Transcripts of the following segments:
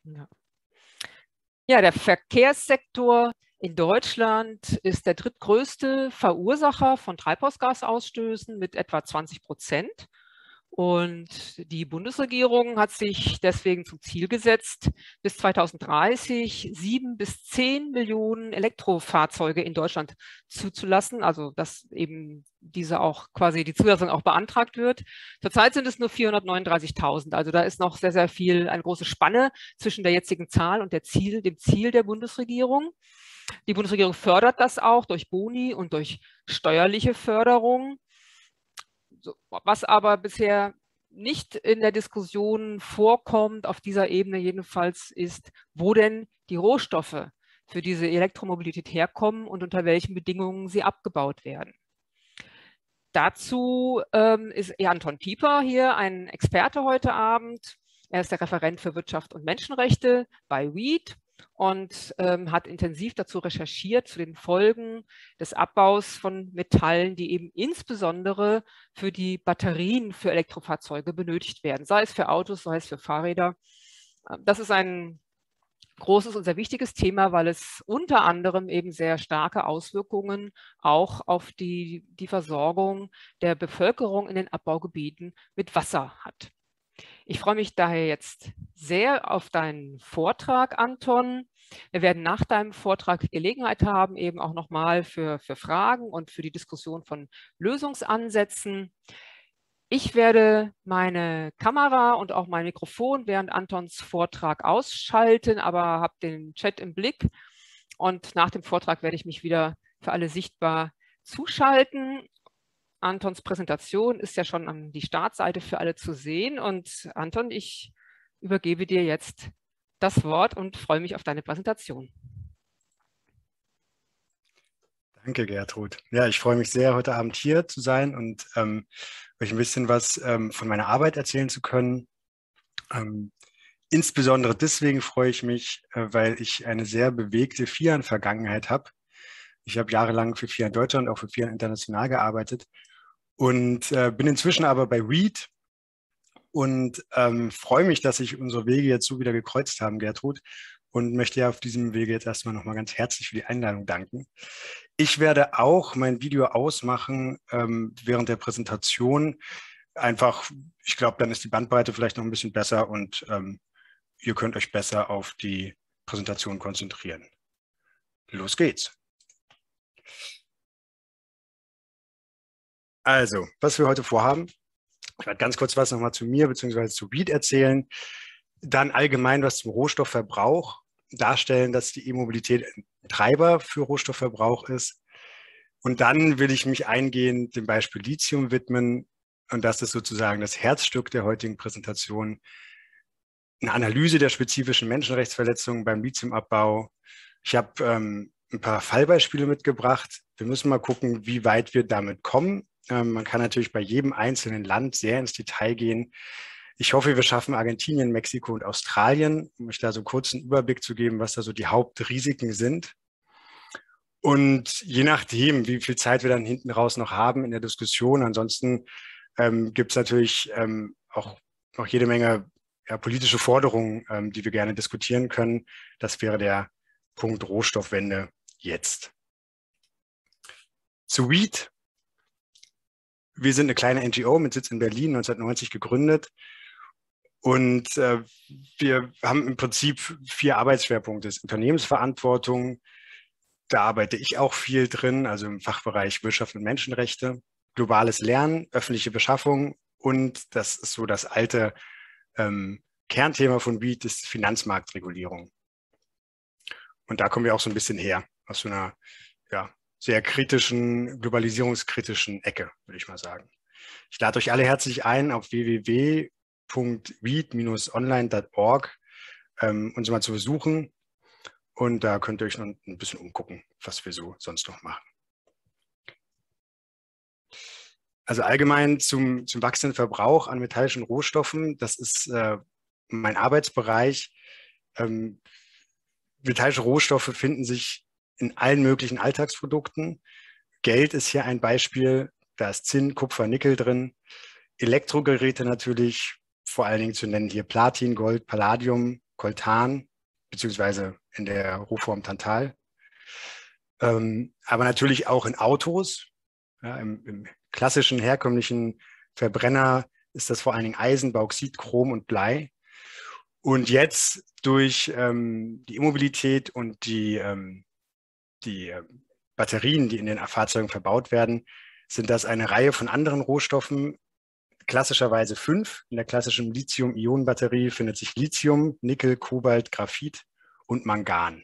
Ja. Ja, der Verkehrssektor in Deutschland ist der drittgrößte Verursacher von Treibhausgasausstößen mit etwa 20%. Und die Bundesregierung hat sich deswegen zum Ziel gesetzt, bis 2030 7 bis 10 Millionen Elektrofahrzeuge in Deutschland zuzulassen, also dass eben diese auch quasi die Zulassung auch beantragt wird. Zurzeit sind es nur 439.000, also da ist noch sehr, sehr viel, eine große Spanne zwischen der jetzigen Zahl und dem Ziel der Bundesregierung. Die Bundesregierung fördert das auch durch Boni und durch steuerliche Förderung. Was aber bisher nicht in der Diskussion vorkommt, auf dieser Ebene jedenfalls, ist, wo denn die Rohstoffe für diese Elektromobilität herkommen und unter welchen Bedingungen sie abgebaut werden. Dazu ist Anton Pieper hier ein Experte heute Abend. Er ist der Referent für Wirtschaft und Menschenrechte bei WEED und hat intensiv dazu recherchiert, zu den Folgen des Abbaus von Metallen, die eben insbesondere für die Batterien für Elektrofahrzeuge benötigt werden, sei es für Autos, sei es für Fahrräder. Das ist ein großes und sehr wichtiges Thema, weil es unter anderem eben sehr starke Auswirkungen auch auf die Versorgung der Bevölkerung in den Abbaugebieten mit Wasser hat. Ich freue mich daher jetzt sehr auf deinen Vortrag, Anton. Wir werden nach deinem Vortrag Gelegenheit haben, eben auch nochmal für Fragen und für die Diskussion von Lösungsansätzen. Ich werde meine Kamera und auch mein Mikrofon während Antons Vortrag ausschalten, aber habe den Chat im Blick. Und nach dem Vortrag werde ich mich wieder für alle sichtbar zuschalten. Antons Präsentation ist ja schon an die Startseite für alle zu sehen. Und Anton, ich übergebe dir jetzt das Wort und freue mich auf deine Präsentation. Danke, Gertrud. Ja, ich freue mich sehr, heute Abend hier zu sein und euch ein bisschen was von meiner Arbeit erzählen zu können. Insbesondere deswegen freue ich mich, weil ich eine sehr bewegte FIAN-Vergangenheit habe. Ich habe jahrelang für FIAN Deutschland, auch für FIAN international gearbeitet und bin inzwischen aber bei WEED und freue mich, dass sich unsere Wege jetzt so wieder gekreuzt haben, Gertrud, und möchte ja auf diesem Wege jetzt erstmal nochmal ganz herzlich für die Einladung danken. Ich werde auch mein Video ausmachen während der Präsentation. Einfach, ich glaube, dann ist die Bandbreite vielleicht noch ein bisschen besser und ihr könnt euch besser auf die Präsentation konzentrieren. Los geht's. Also, was wir heute vorhaben. Ich werde ganz kurz was nochmal zu mir bzw. zu WEED erzählen. Dann allgemein was zum Rohstoffverbrauch darstellen, dass die E-Mobilität ein Treiber für Rohstoffverbrauch ist. Und dann will ich mich eingehend dem Beispiel Lithium widmen. Und das ist sozusagen das Herzstück der heutigen Präsentation. Eine Analyse der spezifischen Menschenrechtsverletzungen beim Lithiumabbau. Ich habe ein paar Fallbeispiele mitgebracht. Wir müssen mal gucken, wie weit wir damit kommen. Man kann natürlich bei jedem einzelnen Land sehr ins Detail gehen. Ich hoffe, wir schaffen Argentinien, Mexiko und Australien, um euch da so einen kurzen Überblick zu geben, was da so die Hauptrisiken sind. Und je nachdem, wie viel Zeit wir dann hinten raus noch haben in der Diskussion, ansonsten gibt es natürlich auch noch jede Menge politische Forderungen, die wir gerne diskutieren können. Das wäre der Punkt Rohstoffwende jetzt. Zu WEED. Wir sind eine kleine NGO mit Sitz in Berlin, 1990 gegründet. Und wir haben im Prinzip 4 Arbeitsschwerpunkte. Das ist Unternehmensverantwortung, da arbeite ich auch viel drin, also im Fachbereich Wirtschaft und Menschenrechte, globales Lernen, öffentliche Beschaffung und das ist so das alte Kernthema von WEED, ist Finanzmarktregulierung. Und da kommen wir auch so ein bisschen her, aus so einer sehr kritischen, globalisierungskritischen Ecke, würde ich mal sagen. Ich lade euch alle herzlich ein auf www.weed-online.org uns mal zu besuchen. Und da könnt ihr euch noch ein bisschen umgucken, was wir so sonst noch machen. Also allgemein zum wachsenden Verbrauch an metallischen Rohstoffen, das ist mein Arbeitsbereich. Metallische Rohstoffe finden sich in allen möglichen Alltagsprodukten. Geld ist hier ein Beispiel, da ist Zinn, Kupfer, Nickel drin. Elektrogeräte natürlich, vor allen Dingen zu nennen hier Platin, Gold, Palladium, Coltan, beziehungsweise in der Rohform Tantal. Aber natürlich auch in Autos. Ja, im klassischen, herkömmlichen Verbrenner ist das vor allen Dingen Eisen, Bauxit, Chrom und Blei. Und jetzt durch die E-Mobilität und die Batterien, die in den Fahrzeugen verbaut werden, sind das eine Reihe von anderen Rohstoffen, klassischerweise 5. In der klassischen Lithium-Ionen-Batterie findet sich Lithium, Nickel, Kobalt, Graphit und Mangan.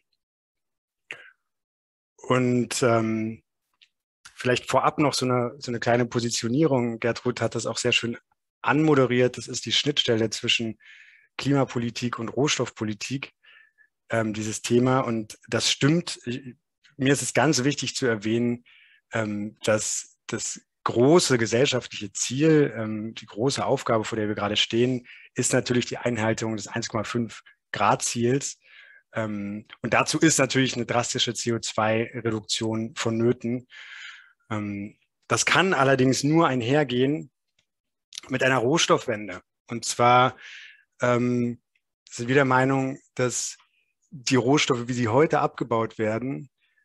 Und vielleicht vorab noch so eine kleine Positionierung. Gertrud hat das auch sehr schön anmoderiert. Das ist die Schnittstelle zwischen Klimapolitik und Rohstoffpolitik, dieses Thema. Und das stimmt. Mir ist es ganz wichtig zu erwähnen, dass das große gesellschaftliche Ziel, die große Aufgabe, vor der wir gerade stehen, ist natürlich die Einhaltung des 1,5 Grad Ziels. Und dazu ist natürlich eine drastische CO2-Reduktion vonnöten. Das kann allerdings nur einhergehen mit einer Rohstoffwende. Und zwar sind wir der Meinung, dass die Rohstoffe, wie sie heute abgebaut werden,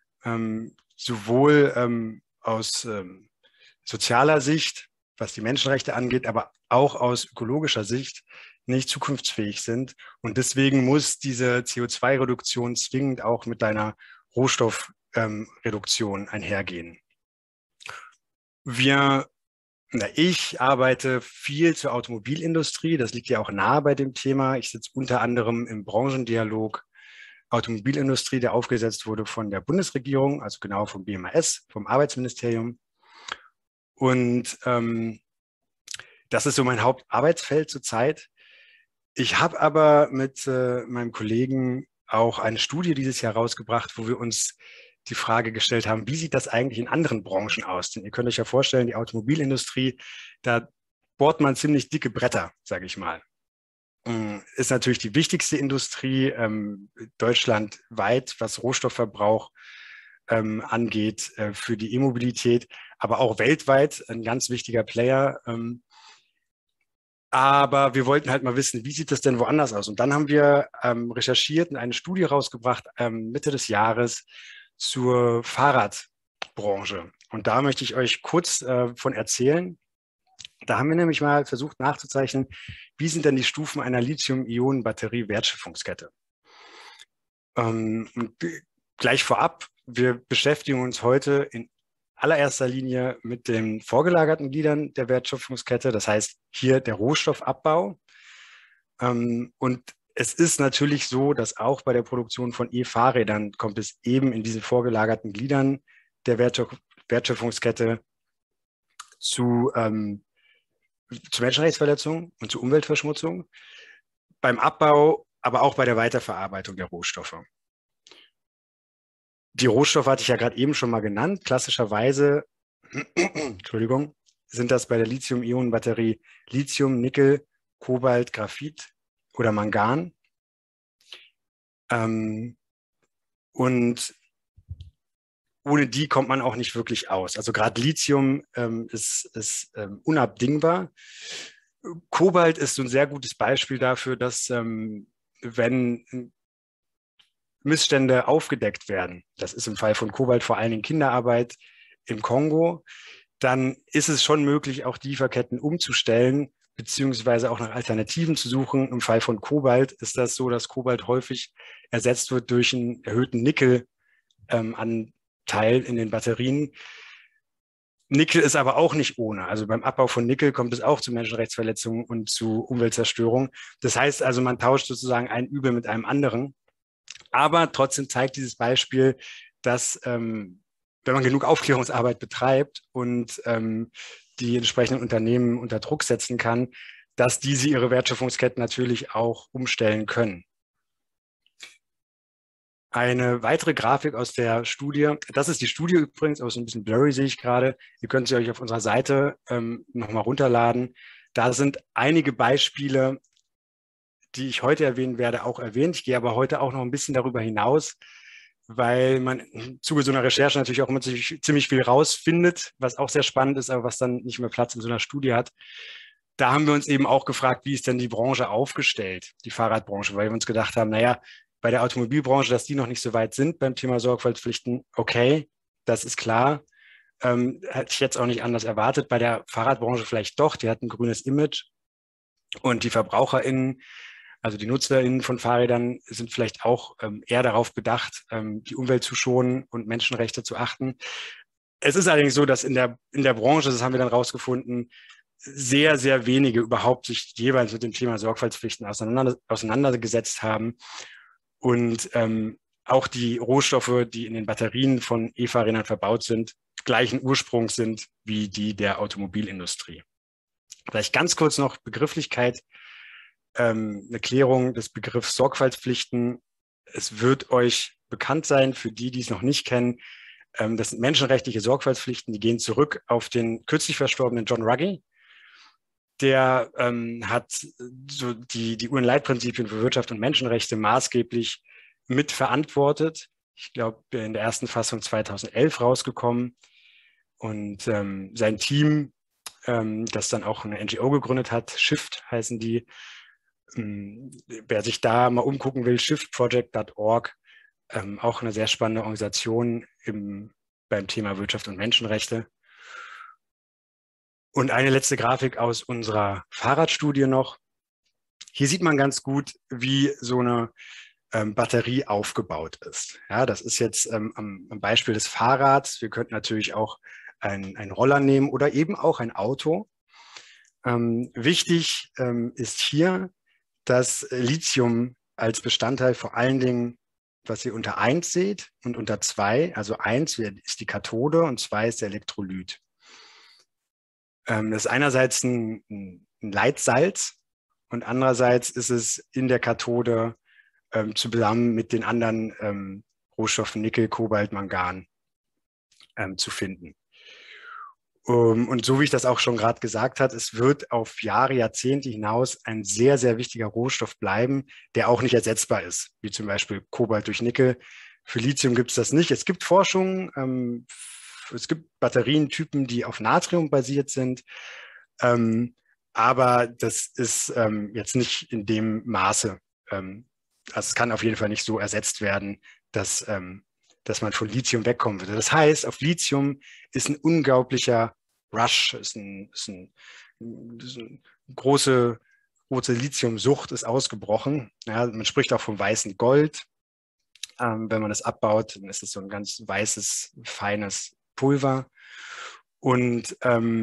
sowohl aus sozialer Sicht, was die Menschenrechte angeht, aber auch aus ökologischer Sicht nicht zukunftsfähig sind. Und deswegen muss diese CO2-Reduktion zwingend auch mit einer Rohstoffreduktion einhergehen. Ich arbeite viel zur Automobilindustrie. Das liegt ja auch nahe bei dem Thema. Ich sitze unter anderem im Branchendialog Automobilindustrie, der aufgesetzt wurde von der Bundesregierung, also genau vom BMAS, vom Arbeitsministerium. Und das ist so mein Hauptarbeitsfeld zurzeit. Ich habe aber mit meinem Kollegen auch eine Studie dieses Jahr rausgebracht, wo wir uns die Frage gestellt haben, wie sieht das eigentlich in anderen Branchen aus? Denn ihr könnt euch ja vorstellen, die Automobilindustrie, da bohrt man ziemlich dicke Bretter, sage ich mal. Ist natürlich die wichtigste Industrie deutschlandweit, was Rohstoffverbrauch angeht für die E-Mobilität, aber auch weltweit ein ganz wichtiger Player. Aber wir wollten halt mal wissen, wie sieht das denn woanders aus? Und dann haben wir recherchiert und eine Studie rausgebracht Mitte des Jahres zur Fahrradbranche. Und da möchte ich euch kurz von erzählen. Da haben wir nämlich mal versucht nachzuzeichnen, wie sind denn die Stufen einer Lithium-Ionen-Batterie-Wertschöpfungskette. Gleich vorab, wir beschäftigen uns heute in allererster Linie mit den vorgelagerten Gliedern der Wertschöpfungskette, das heißt hier der Rohstoffabbau. Und es ist natürlich so, dass auch bei der Produktion von E-Fahrrädern kommt es eben in diesen vorgelagerten Gliedern der Wertschöpfungskette zu Menschenrechtsverletzungen und zu Umweltverschmutzung, beim Abbau, aber auch bei der Weiterverarbeitung der Rohstoffe. Die Rohstoffe hatte ich ja gerade eben schon mal genannt. Klassischerweise, Entschuldigung, sind das bei der Lithium-Ionen-Batterie Lithium, Nickel, Kobalt, Graphit oder Mangan. Und ohne die kommt man auch nicht wirklich aus. Also gerade Lithium ist unabdingbar. Kobalt ist so ein sehr gutes Beispiel dafür, dass wenn Missstände aufgedeckt werden, das ist im Fall von Kobalt vor allen Dingen Kinderarbeit im Kongo, dann ist es schon möglich, auch die Lieferketten umzustellen, beziehungsweise auch nach Alternativen zu suchen. Im Fall von Kobalt ist das so, dass Kobalt häufig ersetzt wird durch einen erhöhten Nickelanteil in den Batterien. Nickel ist aber auch nicht ohne. Also beim Abbau von Nickel kommt es auch zu Menschenrechtsverletzungen und zu Umweltzerstörung. Das heißt also, man tauscht sozusagen ein Übel mit einem anderen. Aber trotzdem zeigt dieses Beispiel, dass wenn man genug Aufklärungsarbeit betreibt und die entsprechenden Unternehmen unter Druck setzen kann, dass diese ihre Wertschöpfungsketten natürlich auch umstellen können. Eine weitere Grafik aus der Studie, das ist die Studie übrigens, aber so ein bisschen blurry sehe ich gerade. Ihr könnt sie euch auf unserer Seite nochmal runterladen. Da sind einige Beispiele, die ich heute erwähnen werde, auch erwähnt. Ich gehe aber heute auch noch ein bisschen darüber hinaus, weil man im Zuge so einer Recherche natürlich auch immer ziemlich viel rausfindet, was auch sehr spannend ist, aber was dann nicht mehr Platz in so einer Studie hat. da haben wir uns eben auch gefragt, wie ist denn die Branche aufgestellt, die Fahrradbranche, weil wir uns gedacht haben, naja, bei der Automobilbranche, dass die noch nicht so weit sind beim Thema Sorgfaltspflichten, okay, das ist klar. Hätte ich jetzt auch nicht anders erwartet. Bei der Fahrradbranche vielleicht doch, die hat ein grünes Image und die VerbraucherInnen, also die NutzerInnen von Fahrrädern, sind vielleicht auch eher darauf bedacht, die Umwelt zu schonen und Menschenrechte zu achten. Es ist allerdings so, dass in der Branche, das haben wir dann rausgefunden, sehr, sehr wenige überhaupt sich jeweils mit dem Thema Sorgfaltspflichten auseinandergesetzt haben. Und auch die Rohstoffe, die in den Batterien von E-Fahrrädern verbaut sind, gleichen Ursprungs sind wie die der Automobilindustrie. Vielleicht ganz kurz noch Begrifflichkeit, eine Klärung des Begriffs Sorgfaltspflichten. Es wird euch bekannt sein, für die, die es noch nicht kennen, das sind menschenrechtliche Sorgfaltspflichten, die gehen zurück auf den kürzlich verstorbenen John Ruggie. Der hat so die UN-Leitprinzipien für Wirtschaft und Menschenrechte maßgeblich mitverantwortet. Ich glaube, in der ersten Fassung 2011 rausgekommen. Und sein Team, das dann auch eine NGO gegründet hat, Shift heißen die. Wer sich da mal umgucken will, shiftproject.org, auch eine sehr spannende Organisation beim Thema Wirtschaft und Menschenrechte. Und eine letzte Grafik aus unserer Fahrradstudie noch. Hier sieht man ganz gut, wie so eine Batterie aufgebaut ist. Ja, das ist jetzt am Beispiel des Fahrrads. Wir könnten natürlich auch einen Roller nehmen oder eben auch ein Auto. Wichtig ist hier, dass Lithium als Bestandteil vor allen Dingen, was ihr unter 1 seht und unter 2, also 1 ist die Kathode und 2 ist der Elektrolyt. Das ist einerseits ein Leitsalz und andererseits ist es in der Kathode zusammen mit den anderen Rohstoffen Nickel, Kobalt, Mangan zu finden. Und so wie ich das auch schon gerade gesagt habe, es wird auf Jahre, Jahrzehnte hinaus ein sehr, sehr wichtiger Rohstoff bleiben, der auch nicht ersetzbar ist, wie zum Beispiel Kobalt durch Nickel. Für Lithium gibt es das nicht. Es gibt Forschung, es gibt Batterientypen, die auf Natrium basiert sind, aber das ist jetzt nicht in dem Maße. Also es kann auf jeden Fall nicht so ersetzt werden, dass man von Lithium wegkommen würde. Das heißt, auf Lithium ist ein unglaublicher Rush, ist eine große Lithiumsucht ist ausgebrochen. Ja, man spricht auch vom weißen Gold. Wenn man das abbaut, dann ist es so ein ganz weißes, feines Pulver. Und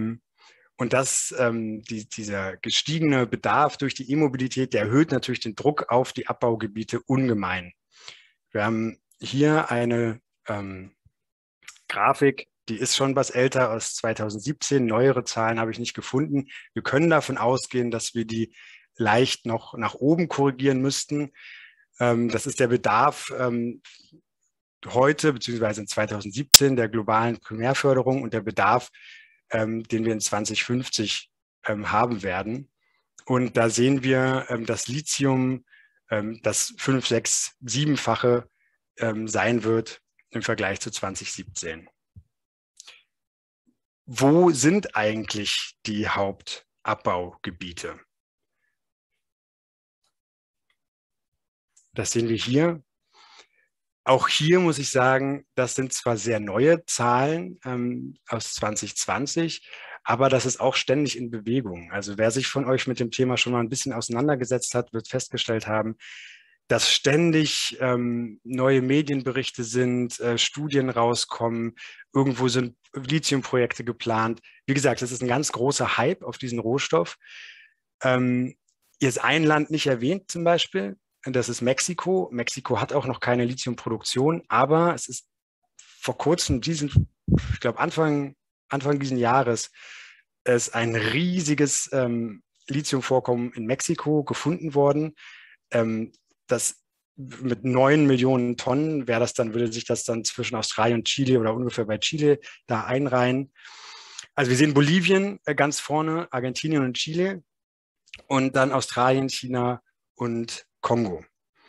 dieser gestiegene Bedarf durch die E-Mobilität, der erhöht natürlich den Druck auf die Abbaugebiete ungemein. Wir haben hier eine Grafik, die ist schon was älter, aus 2017. Neuere Zahlen habe ich nicht gefunden. Wir können davon ausgehen, dass wir die leicht noch nach oben korrigieren müssten. Das ist der Bedarf heute, beziehungsweise in 2017, der globalen Primärförderung und der Bedarf, den wir in 2050 haben werden. Und da sehen wir, dass Lithium das 5-, 6-, 7-fache sein wird im Vergleich zu 2017. Wo sind eigentlich die Hauptabbaugebiete? Das sehen wir hier. Auch hier muss ich sagen, das sind zwar sehr neue Zahlen aus 2020, aber das ist auch ständig in Bewegung. Also wer sich von euch mit dem Thema schon mal ein bisschen auseinandergesetzt hat, wird festgestellt haben, dass ständig neue Medienberichte sind, Studien rauskommen, irgendwo sind Lithiumprojekte geplant. Wie gesagt, das ist ein ganz großer Hype auf diesen Rohstoff. Hier ist ein Land nicht erwähnt zum Beispiel, das ist Mexiko. Mexiko hat auch noch keine Lithiumproduktion, aber es ist vor kurzem, ich glaube Anfang dieses Jahres, ist ein riesiges Lithiumvorkommen in Mexiko gefunden worden. Das mit 9 Millionen Tonnen würde sich das dann zwischen Australien und Chile oder ungefähr bei Chile da einreihen. Also wir sehen Bolivien ganz vorne, Argentinien und Chile und dann Australien, China und Kongo.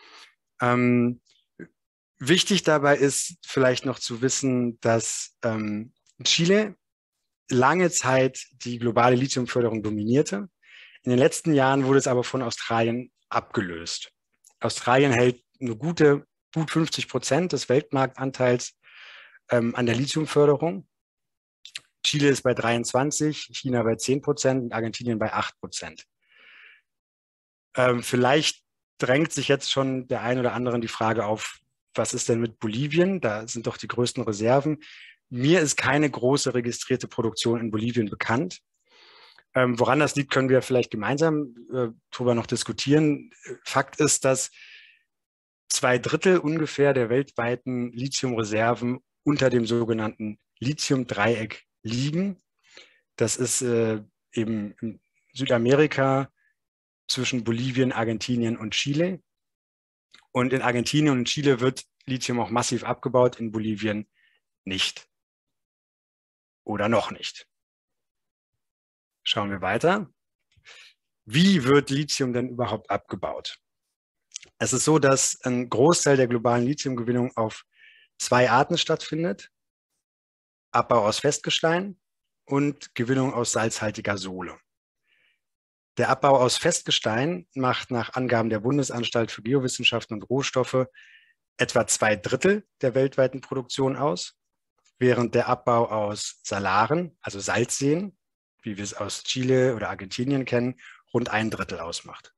Wichtig dabei ist vielleicht noch zu wissen, dass Chile lange Zeit die globale Lithiumförderung dominierte. In den letzten Jahren wurde es aber von Australien abgelöst. Australien hält eine gut 50% des Weltmarktanteils an der Lithiumförderung. Chile ist bei 23%, China bei 10% und Argentinien bei 8%. Vielleicht drängt sich jetzt schon der ein oder andere die Frage auf, was ist denn mit Bolivien? Da sind doch die größten Reserven. Mir ist keine große registrierte Produktion in Bolivien bekannt. Woran das liegt, können wir vielleicht gemeinsam darüber noch diskutieren. Fakt ist, dass 2/3 ungefähr der weltweiten Lithiumreserven unter dem sogenannten Lithium-Dreieck liegen. Das ist eben in Südamerika zwischen Bolivien, Argentinien und Chile. Und in Argentinien und Chile wird Lithium auch massiv abgebaut, in Bolivien nicht. Oder noch nicht. Schauen wir weiter. Wie wird Lithium denn überhaupt abgebaut? Es ist so, dass ein Großteil der globalen Lithiumgewinnung auf 2 Arten stattfindet. Abbau aus Festgestein und Gewinnung aus salzhaltiger Sohle. Der Abbau aus Festgestein macht nach Angaben der Bundesanstalt für Geowissenschaften und Rohstoffe etwa 2/3 der weltweiten Produktion aus, während der Abbau aus Salaren, also Salzseen, wie wir es aus Chile oder Argentinien kennen, rund 1/3 ausmacht.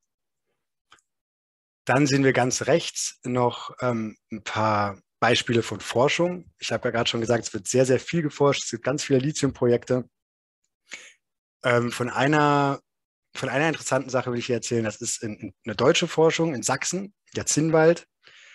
Dann sehen wir ganz rechts noch ein paar Beispiele von Forschung. Ich habe ja gerade schon gesagt, es wird sehr, sehr viel geforscht. Es gibt ganz viele Lithiumprojekte. Von einer interessanten Sache will ich hier erzählen. Das ist eine deutsche Forschung in Sachsen, der Zinnwald.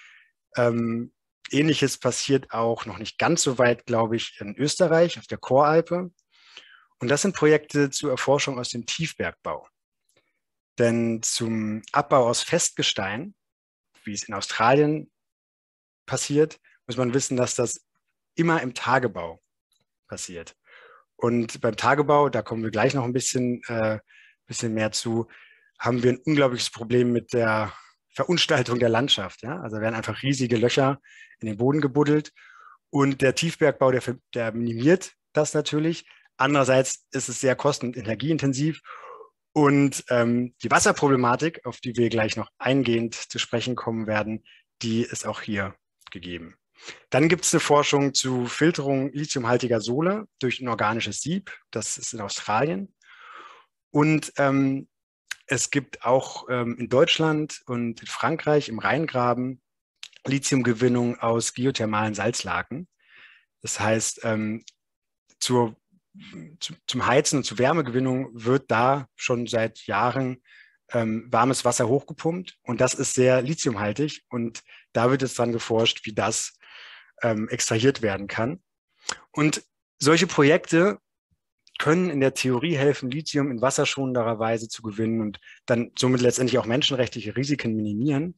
Ähnliches passiert auch noch nicht ganz so weit, glaube ich, in Österreich, auf der Koralpe. Und das sind Projekte zur Erforschung aus dem Tiefbergbau. Denn zum Abbau aus Festgestein, wie es in Australien passiert, muss man wissen, dass das immer im Tagebau passiert. Und beim Tagebau, da kommen wir gleich noch ein bisschen mehr zu, haben wir ein unglaubliches Problem mit der Verunstaltung der Landschaft. Ja? Also werden einfach riesige Löcher in den Boden gebuddelt. Und der Tiefbergbau, der minimiert das natürlich. Andererseits ist es sehr kosten- und energieintensiv. Und die Wasserproblematik, auf die wir gleich noch eingehend zu sprechen kommen werden, die ist auch hier gegeben. Dann gibt es eine Forschung zu Filterung lithiumhaltiger Sohle durch ein organisches Sieb. Das ist in Australien. Und es gibt auch in Deutschland und in Frankreich im Rheingraben Lithiumgewinnung aus geothermalen Salzlaken. Das heißt, zum Heizen und zur Wärmegewinnung wird da schon seit Jahren warmes Wasser hochgepumpt und das ist sehr lithiumhaltig und da wird jetzt dran geforscht, wie das extrahiert werden kann. Und solche Projekte können in der Theorie helfen, Lithium in wasserschonenderer Weise zu gewinnen und dann somit letztendlich auch menschenrechtliche Risiken minimieren.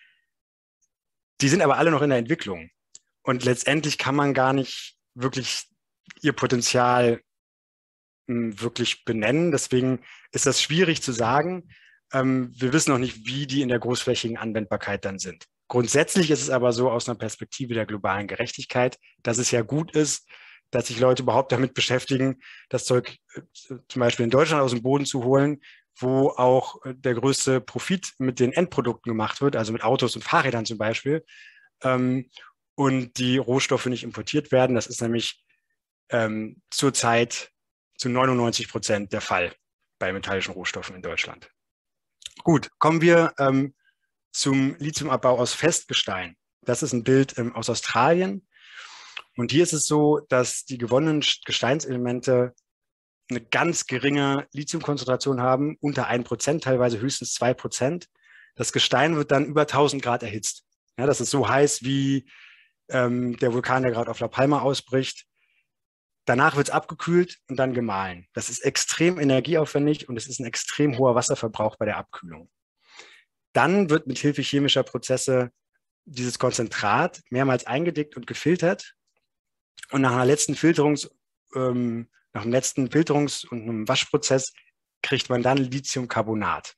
Die sind aber alle noch in der Entwicklung und letztendlich kann man gar nicht wirklich ihr Potenzial wirklich benennen. Deswegen ist das schwierig zu sagen. Wir wissen noch nicht, wie die in der großflächigen Anwendbarkeit dann sind. Grundsätzlich ist es aber so aus einer Perspektive der globalen Gerechtigkeit, dass es ja gut ist, dass sich Leute überhaupt damit beschäftigen, das Zeug zum Beispiel in Deutschland aus dem Boden zu holen, wo auch der größte Profit mit den Endprodukten gemacht wird, also mit Autos und Fahrrädern zum Beispiel, und die Rohstoffe nicht importiert werden. Das ist nämlich zurzeit zu 99% der Fall bei metallischen Rohstoffen in Deutschland. Gut, kommen wir zum Lithiumabbau aus Festgestein. Das ist ein Bild aus Australien. Und hier ist es so, dass die gewonnenen Gesteinselemente eine ganz geringe Lithiumkonzentration haben, unter 1%, teilweise höchstens 2%. Das Gestein wird dann über 1000 Grad erhitzt. Ja, das ist so heiß wie der Vulkan, der gerade auf La Palma ausbricht. Danach wird es abgekühlt und dann gemahlen. Das ist extrem energieaufwendig und es ist ein extrem hoher Wasserverbrauch bei der Abkühlung. Dann wird mit Hilfe chemischer Prozesse dieses Konzentrat mehrmals eingedickt und gefiltert. Und nach dem letzten Filterungs- und einem Waschprozess kriegt man dann Lithiumcarbonat.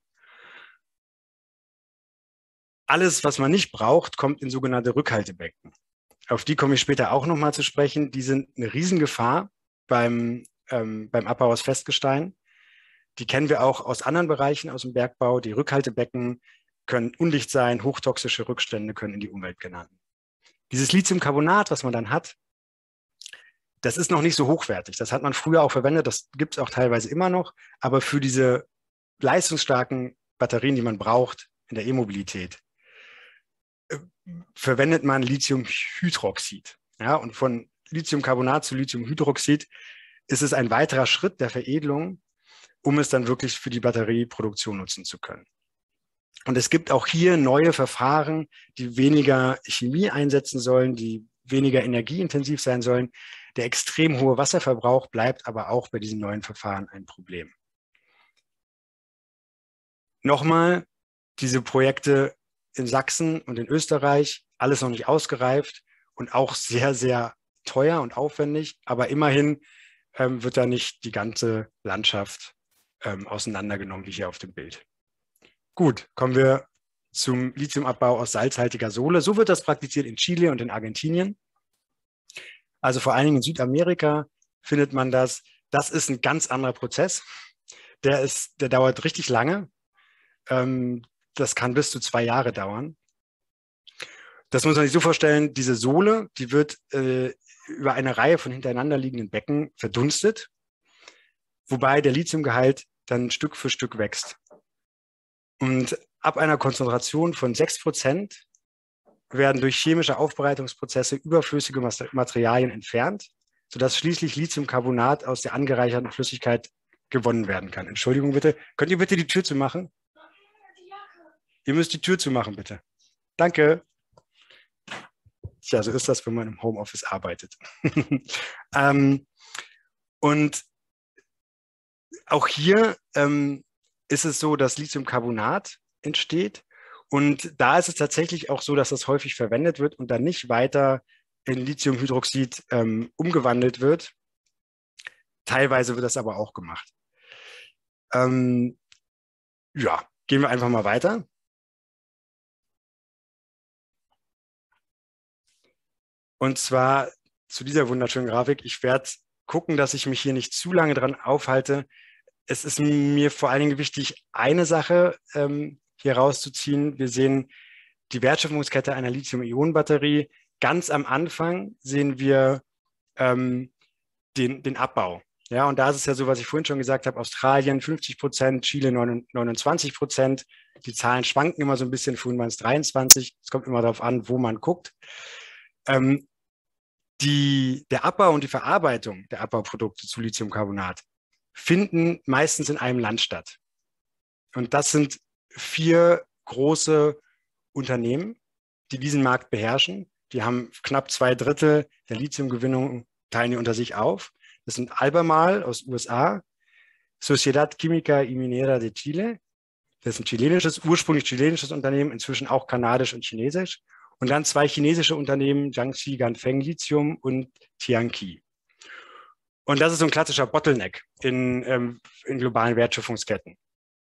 Alles, was man nicht braucht, kommt in sogenannte Rückhaltebecken. Auf die komme ich später auch nochmal zu sprechen. Die sind eine Riesengefahr beim Abbau aus Festgestein. Die kennen wir auch aus anderen Bereichen, aus dem Bergbau. Die Rückhaltebecken können undicht sein, hochtoxische Rückstände können in die Umwelt gelangen. Dieses Lithiumcarbonat, was man dann hat, das ist noch nicht so hochwertig. Das hat man früher auch verwendet, das gibt es auch teilweise immer noch. Aber für diese leistungsstarken Batterien, die man braucht in der E-Mobilität, verwendet man Lithiumhydroxid. Ja, und von Lithiumcarbonat zu Lithiumhydroxid ist es ein weiterer Schritt der Veredelung, um es dann wirklich für die Batterieproduktion nutzen zu können. Und es gibt auch hier neue Verfahren, die weniger Chemie einsetzen sollen, die weniger energieintensiv sein sollen. Der extrem hohe Wasserverbrauch bleibt aber auch bei diesen neuen Verfahren ein Problem. Nochmal, diese Projekte in Sachsen und in Österreich, alles noch nicht ausgereift und auch sehr, sehr teuer und aufwendig, aber immerhin wird da nicht die ganze Landschaft auseinandergenommen, wie hier auf dem Bild. Gut, kommen wir zum Lithiumabbau aus salzhaltiger Sohle. So wird das praktiziert in Chile und in Argentinien. Also vor allen Dingen in Südamerika findet man das. Das ist ein ganz anderer Prozess. Der dauert richtig lange. Das kann bis zu 2 Jahre dauern. Das muss man sich so vorstellen, diese Sohle, die wird über eine Reihe von hintereinander liegenden Becken verdunstet, wobei der Lithiumgehalt dann Stück für Stück wächst. Und ab einer Konzentration von 6% werden durch chemische Aufbereitungsprozesse überflüssige Materialien entfernt, sodass schließlich Lithiumcarbonat aus der angereicherten Flüssigkeit gewonnen werden kann. Entschuldigung bitte. Könnt ihr bitte die Tür zumachen? Ihr müsst die Tür zumachen, bitte. Danke. Tja, so ist das, wenn man im Homeoffice arbeitet. Und auch hier ist es so, dass Lithiumcarbonat entsteht. Und da ist es tatsächlich auch so, dass das häufig verwendet wird und dann nicht weiter in Lithiumhydroxid umgewandelt wird. Teilweise wird das aber auch gemacht. Ja, gehen wir einfach mal weiter. Und zwar zu dieser wunderschönen Grafik. Ich werde gucken, dass ich mich hier nicht zu lange dran aufhalte. Es ist mir vor allen Dingen wichtig, eine Sache hier rauszuziehen. Wir sehen die Wertschöpfungskette einer Lithium-Ionen-Batterie. Ganz am Anfang sehen wir den Abbau. Ja, und da ist es ja so, was ich vorhin schon gesagt habe, Australien 50%, Chile 29%. Die Zahlen schwanken immer so ein bisschen, vorhin waren es 23%. Es kommt immer darauf an, wo man guckt. Der Abbau und die Verarbeitung der Abbauprodukte zu Lithiumcarbonat finden meistens in einem Land statt. Und das sind 4 große Unternehmen, die diesen Markt beherrschen. Die haben knapp 2/3 der Lithiumgewinnung, teilen die unter sich auf. Das sind Albemarle aus USA, Sociedad Química y Minera de Chile. Das ist ein ursprünglich chilenisches Unternehmen, inzwischen auch kanadisch und chinesisch. Und dann 2 chinesische Unternehmen, Jiangxi Ganfeng Lithium und Tianqi. Und das ist so ein klassischer Bottleneck in globalen Wertschöpfungsketten.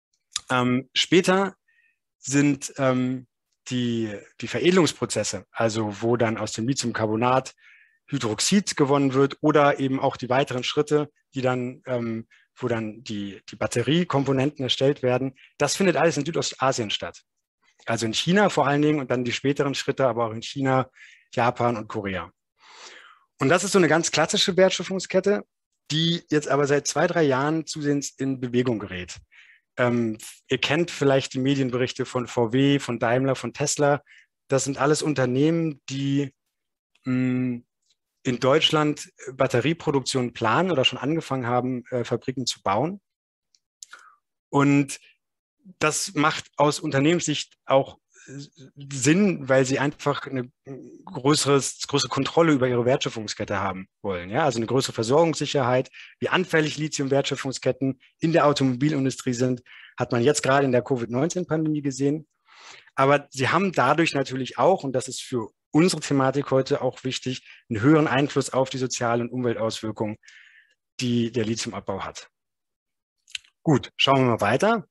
Später sind die Veredelungsprozesse, also wo dann aus dem Lithiumcarbonat Hydroxid gewonnen wird oder eben auch die weiteren Schritte, die dann, wo dann die Batteriekomponenten erstellt werden, das findet alles in Südostasien statt. Also in China vor allen Dingen und dann die späteren Schritte, aber auch in China, Japan und Korea. Und das ist so eine ganz klassische Wertschöpfungskette, die jetzt aber seit 2, 3 Jahren zusehends in Bewegung gerät. Ihr kennt vielleicht die Medienberichte von VW, von Daimler, von Tesla. Das sind alles Unternehmen, die in Deutschland Batterieproduktion planen oder schon angefangen haben, Fabriken zu bauen. Und das macht aus Unternehmenssicht auch Sinn, weil sie einfach eine größere Kontrolle über ihre Wertschöpfungskette haben wollen. Ja? Also eine größere Versorgungssicherheit. Wie anfällig Lithium-Wertschöpfungsketten in der Automobilindustrie sind, hat man jetzt gerade in der Covid-19-Pandemie gesehen. Aber sie haben dadurch natürlich auch, und das ist für unsere Thematik heute auch wichtig, einen höheren Einfluss auf die sozialen und Umweltauswirkungen, die der Lithiumabbau hat. Gut, schauen wir mal weiter.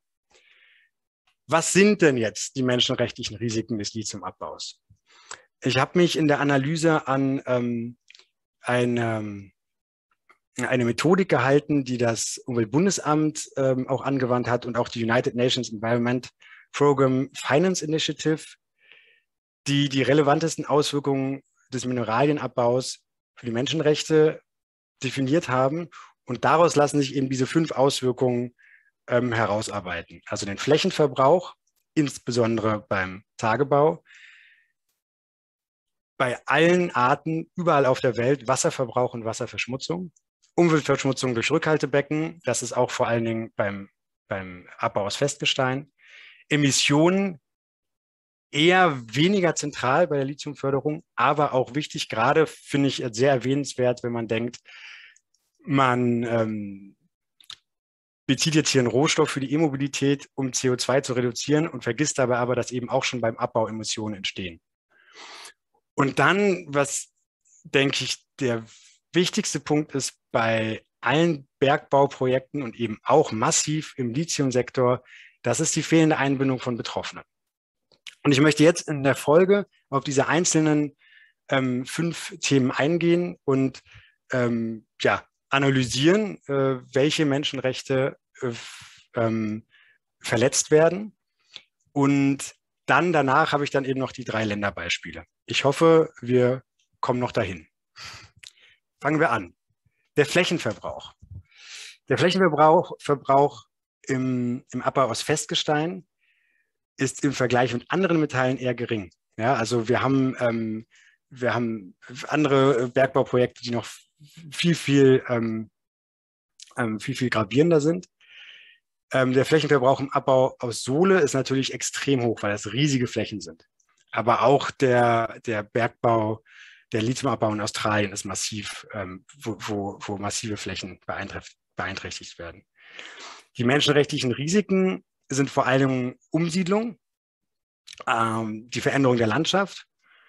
Was sind denn jetzt die menschenrechtlichen Risiken des Lithiumabbaus? Ich habe mich in der Analyse an ein eine Methodik gehalten, die das Umweltbundesamt auch angewandt hat und auch die United Nations Environment Program Finance Initiative, die die relevantesten Auswirkungen des Mineralienabbaus für die Menschenrechte definiert haben. Und daraus lassen sich eben diese 5 Auswirkungen herausarbeiten. Also den Flächenverbrauch, insbesondere beim Tagebau, bei allen Arten überall auf der Welt Wasserverbrauch und Wasserverschmutzung, Umweltverschmutzung durch Rückhaltebecken, das ist auch vor allen Dingen beim Abbau aus Festgestein, Emissionen eher weniger zentral bei der Lithiumförderung, aber auch wichtig, gerade finde ich sehr erwähnenswert, wenn man denkt, man bezieht jetzt hier einen Rohstoff für die E-Mobilität, um CO2 zu reduzieren und vergisst dabei aber, dass eben auch schon beim Abbau Emissionen entstehen. Und dann, was denke ich, der wichtigste Punkt ist bei allen Bergbauprojekten und eben auch massiv im Lithiumsektor, das ist die fehlende Einbindung von Betroffenen. Und ich möchte jetzt in der Folge auf diese einzelnen 5 Themen eingehen und analysieren, welche Menschenrechte verletzt werden. Und dann danach habe ich dann eben noch die 3 Länderbeispiele. Ich hoffe, wir kommen noch dahin. Fangen wir an. Der Flächenverbrauch. Der Flächenverbrauch im Abbau aus Festgestein ist im Vergleich mit anderen Metallen eher gering. Ja, also wir haben andere Bergbauprojekte, die noch viel gravierender sind. Der Flächenverbrauch im Abbau aus Sohle ist natürlich extrem hoch, weil das riesige Flächen sind. Aber auch der Bergbau, der Lithiumabbau in Australien ist massiv, wo massive Flächen beeinträchtigt werden. Die menschenrechtlichen Risiken sind vor allem Umsiedlung, die Veränderung der Landschaft,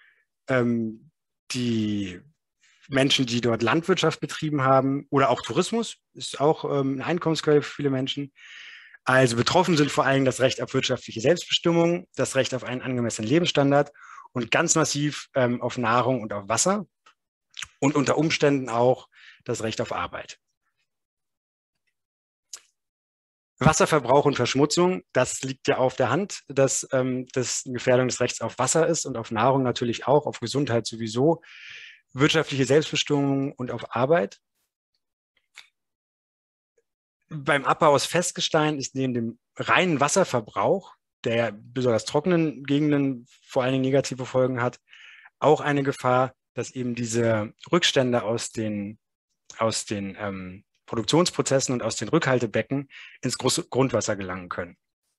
die Menschen, die dort Landwirtschaft betrieben haben oder auch Tourismus, ist auch eine Einkommensquelle für viele Menschen. Also betroffen sind vor allem das Recht auf wirtschaftliche Selbstbestimmung, das Recht auf einen angemessenen Lebensstandard und ganz massiv auf Nahrung und auf Wasser und unter Umständen auch das Recht auf Arbeit. Wasserverbrauch und Verschmutzung, das liegt ja auf der Hand, dass das eine Gefährdung des Rechts auf Wasser ist und auf Nahrung natürlich auch, auf Gesundheit sowieso, wirtschaftliche Selbstbestimmung und auf Arbeit. Beim Abbau aus Festgestein ist neben dem reinen Wasserverbrauch, der besonders trockenen Gegenden vor allen Dingen negative Folgen hat, auch eine Gefahr, dass eben diese Rückstände aus den Produktionsprozessen und aus den Rückhaltebecken ins Grundwasser gelangen können.